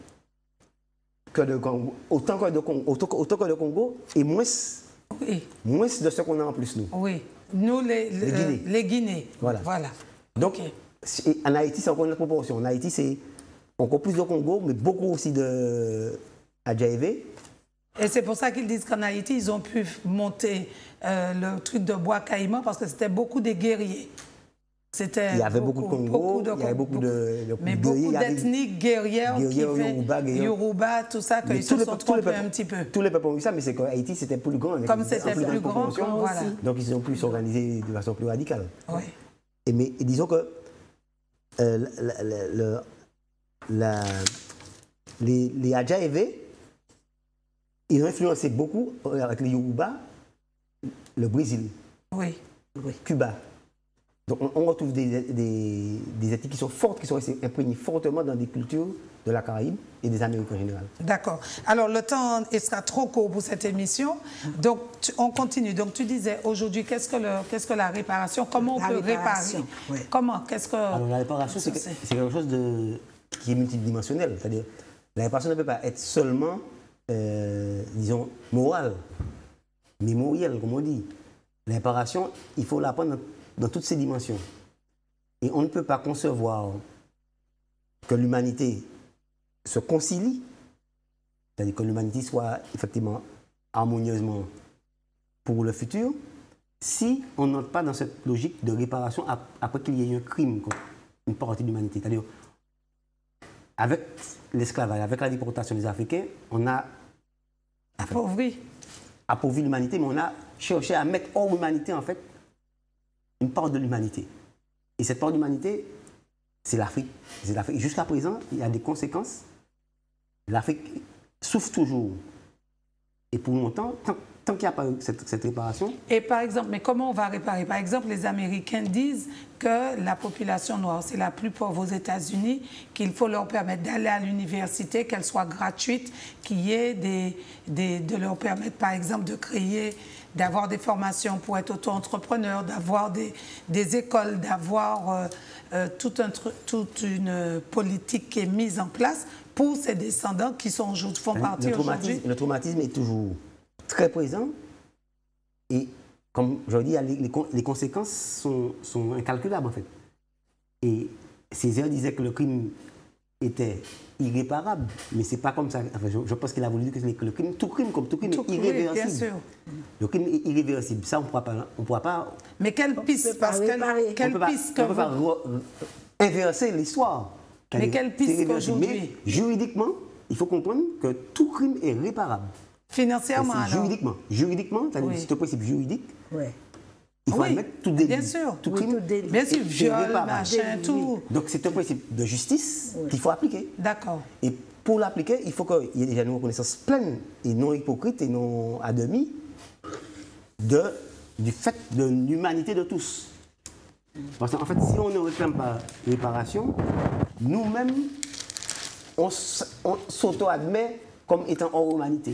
Autant que de Congo et moins de ce qu'on a en plus, nous. Oui. Nous, les Guinées. Voilà. Donc, en Haïti, c'est encore une autre proportion. En Haïti, c'est encore plus de Congo, mais beaucoup aussi de Adjaévé. Et c'est pour ça qu'ils disent qu'en Haïti, ils ont pu monter le truc de bois caïman parce que c'était beaucoup de guerriers. Il y avait beaucoup de Congo, il y avait beaucoup d'ethnies guerrières qui fait Yoruba, tout ça, qu'ils se sont trompés un petit peu. Tous les peuples ont eu ça, mais c'est qu'Haïti, c'était plus grand. Comme c'était plus grand, voilà. Donc ils ont pu s'organiser de façon plus radicale. Oui. Mais disons que les Adjaévé, ils ont influencé beaucoup avec les Yoruba, le Brésil, Cuba. Donc on retrouve des ethnies qui sont fortes, qui sont imprégnées fortement dans des cultures de la Caraïbe et des Amériques en général. D'accord. Alors le temps sera trop court pour cette émission. Donc on continue. Donc tu disais aujourd'hui, qu'est-ce que la réparation? Comment on peut réparer? Oui. Comment? Alors la réparation, c'est quelque chose qui est multidimensionnel. C'est-à-dire la réparation ne peut pas être seulement, disons, morale, mémorielle, comme on dit. La réparation, il faut la prendre dans toutes ses dimensions. Et on ne peut pas concevoir que l'humanité se concilie, c'est-à-dire que l'humanité soit effectivement harmonieusement pour le futur, si on n'entre pas dans cette logique de réparation après qu'il y ait eu un crime contre une partie de l'humanité. C'est-à-dire, avec l'esclavage, avec la déportation des Africains, on a appauvri l'humanité, mais on a cherché à mettre hors l'humanité, en fait, une part de l'humanité. Et cette part de l'humanité, c'est l'Afrique. Jusqu'à présent, il y a des conséquences. L'Afrique souffre toujours. Et pour longtemps, tant qu'il n'y a pas eu cette réparation... Et par exemple, mais comment on va réparer? Par exemple, les Américains disent que la population noire, c'est la plus pauvre aux États-Unis, qu'il faut leur permettre d'aller à l'université, qu'elle soit gratuite, qu'il y ait de leur permettre, par exemple, de créer... d'avoir des formations pour être auto-entrepreneur, d'avoir des écoles, d'avoir toute une politique qui est mise en place pour ses descendants qui font partie aujourd'hui. Le traumatisme est toujours très présent et, comme je le dis, les conséquences sont incalculables en fait. Et Césaire disait que le crime était irréparable, mais c'est pas comme ça. Enfin, je pense qu'il a voulu dire que le crime, tout crime est irréversible. Bien sûr. Le crime est irréversible. Ça, on ne pourra pas. Mais quelle piste? On ne peut pas inverser l'histoire. Mais quelle piste qu'aujourd'hui? Juridiquement, il faut comprendre que tout crime est réparable. Financièrement, alors? Juridiquement, c'est un principe juridique. Ouais. Il faut admettre tout délit. Bien sûr. Tout crime. Bien sûr, viol, machin, tout. Donc c'est un principe de justice qu'il faut appliquer. D'accord. Et pour l'appliquer, il faut qu'il y ait déjà une reconnaissance pleine et non hypocrite et non à demi du fait de l'humanité de tous. Parce qu'en fait, si on ne réclame pas réparation, nous-mêmes, on s'auto-admet comme étant hors humanité.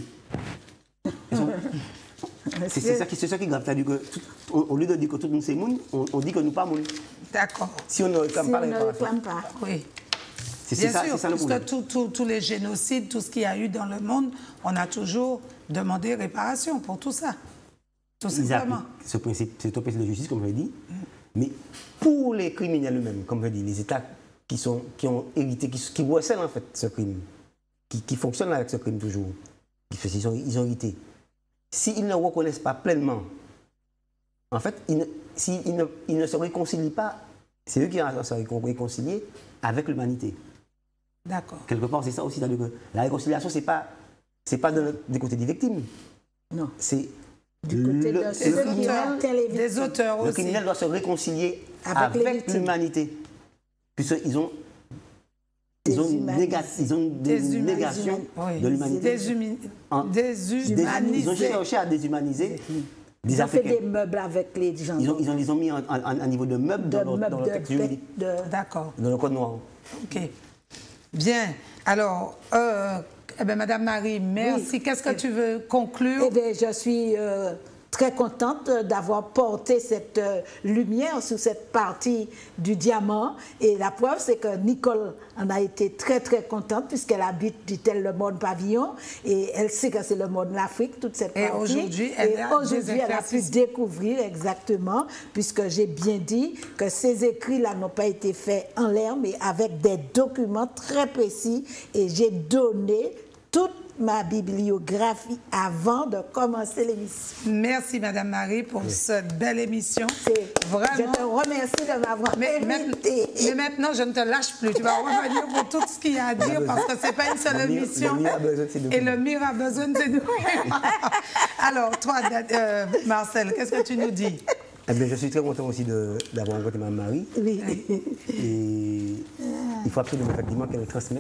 C'est ça qui est grave. Au lieu de dire que tout le monde c'est monde, on dit que nous pas monde. D'accord. Si on ne réclame pas la réparation. Oui. C'est ça le problème. Parce que tous les génocides, tout ce qu'il y a eu dans le monde, on a toujours demandé réparation pour tout ça. Tout simplement. Ce principe, c'est un principe de justice, comme je l'ai dit. Mais pour les criminels eux-mêmes, comme je dis, les États qui ont hérité, qui recèlent en fait ce crime, qui fonctionnent avec ce crime toujours, ils ont hérité. S'ils ne reconnaissent pas pleinement, en fait, s'ils ne se réconcilient pas, c'est eux qui vont se réconcilier avec l'humanité. D'accord. Quelque part, c'est ça aussi. La réconciliation, c'est pas du côté des victimes. Non. C'est du côté des auteurs aussi. Le criminel doit se réconcilier avec l'humanité. Puisqu'ils ont une négation de l'humanité. Ils ont cherché à déshumaniser. Ils ont fait des meubles avec les gens. Ils les ont mis à niveau de meubles dans le texte juridique. D'accord. Dans le code noir. OK. Bien. Alors, Madame Marie, merci. Oui. Qu'est-ce que tu veux conclure? Eh bien, je suis très contente d'avoir porté cette lumière sur cette partie du diamant. Et la preuve, c'est que Nicole en a été très, très contente puisqu'elle habite, dit-elle, le monde pavillon. Et elle sait que c'est le monde de l'Afrique, toute cette partie. Aujourd'hui, elle a pu découvrir exactement, puisque j'ai bien dit que ces écrits-là n'ont pas été faits en l'air, mais avec des documents très précis. Et j'ai donné toute ma bibliographie avant de commencer l'émission. Merci, Madame Marie, pour cette belle émission. Vraiment... Je te remercie de m'avoir invité. Mais maintenant, je ne te lâche plus. Tu vas revenir pour tout ce qu'il y a à dire parce que ce n'est pas une seule émission. Et le mire a besoin de nous. Alors, toi, Marcel, qu'est-ce que tu nous dis? Eh bien, je suis très content aussi d'avoir rencontré Mme Marie. Oui. Et il faut absolument effectivement qu'elle transmette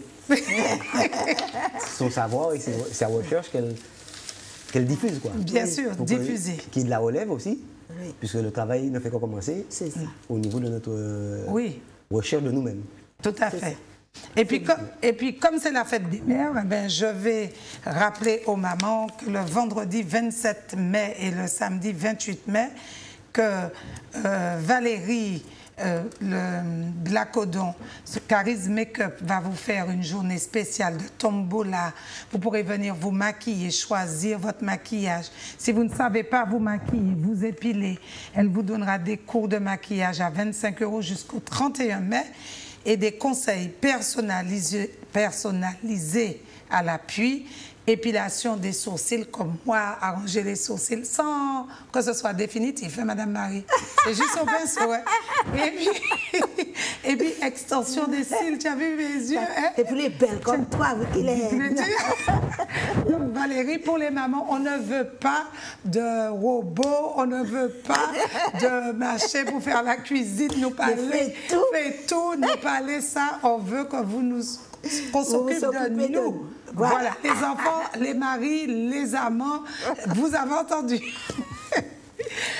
son savoir et sa recherche, qu'elle diffuse, quoi. Bien sûr, diffuser. Qu'il la relève aussi, oui. Puisque le travail ne fait que commencer au niveau de notre recherche de nous-mêmes. Tout à fait. Et puis, comme c'est la fête des mères, je vais rappeler aux mamans que le vendredi 27 mai et le samedi 28 mai, que Valérie, le Blacodon, ce Charisme Make-up va vous faire une journée spéciale de tombola. Vous pourrez venir vous maquiller, choisir votre maquillage. Si vous ne savez pas vous maquiller, vous épiler, elle vous donnera des cours de maquillage à 25 € jusqu'au 31 mai et des conseils personnalisés à l'appui. Épilation des sourcils, comme moi, arranger les sourcils sans que ce soit définitif, hein, Madame Marie. C'est juste au pinceau, hein. Et puis, extension des cils, tu as vu mes yeux, hein? Et puis les belles comme toi, avec les... Donc, Valérie, pour les mamans, on ne veut pas de robot, on ne veut pas de machin pour faire la cuisine, nous parler, fait tout, nous parler ça, on veut que qu'on s'occupe de nous. Voilà, les enfants, les maris, les amants, vous avez entendu.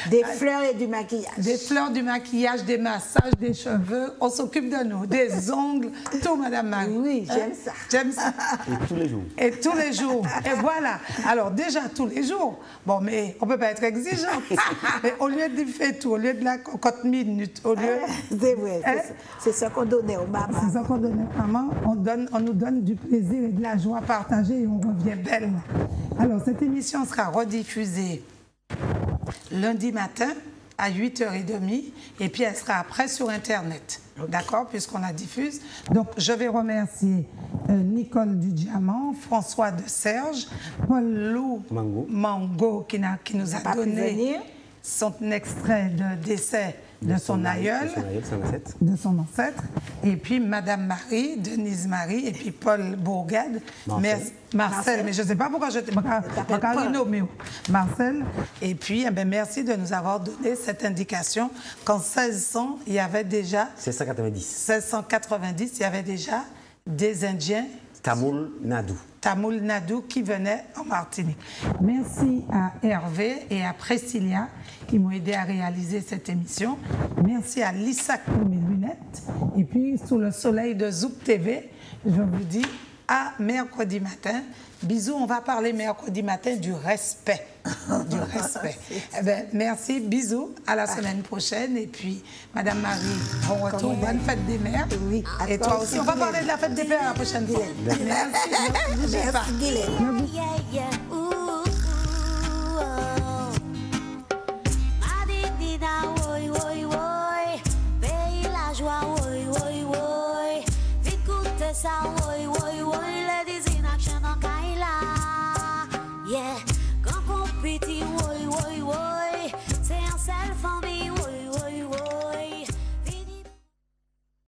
Des fleurs et du maquillage. Des fleurs, du maquillage, des massages, des cheveux. On s'occupe de nous. Des ongles, tout, Madame Marie. Oui, j'aime ça. J'aime ça. Et tous les jours. Et tous les jours. Et voilà. Alors, déjà, tous les jours. Bon, mais on ne peut pas être exigeant. Mais au lieu de faire tout, au lieu de la cocotte minute, au lieu... C'est vrai. C'est ce qu'on donnait aux mamans. C'est ce qu'on donnait aux mamans. On nous donne du plaisir et de la joie partagée et on revient belle. Alors, cette émission sera rediffusée lundi matin à 8h30 et puis elle sera après sur Internet. Okay. D'accord, puisqu'on la diffuse. Donc, je vais remercier Nicole du Diamant, François de Serge, Paul Lou Mango qui nous a donné son extrait de décès de son aïeul, de son ancêtre, et puis Madame Marie, Denise Marie, et puis Paul Bourgade, Marcel, mais je ne sais pas pourquoi je t'ai nommé. Marcel, et puis merci de nous avoir donné cette indication qu'en 1600, il y avait déjà... 1690, il y avait déjà des Indiens... Tamoul Nadou qui venait en Martinique. Merci à Hervé et à Priscilla qui m'ont aidé à réaliser cette émission. Merci à Lissac pour mes lunettes. Et puis, sous le soleil de Zouk TV, je vous dis à mercredi matin. Bisous, on va parler mercredi matin du respect. Du respect. Merci, bisous, à la semaine prochaine. Et puis, Madame Marie, bon retour, bonne fête des mères. Oui, et toi aussi, on va parler de la fête des pères la prochaine fois. Merci, yeah, quand on petit,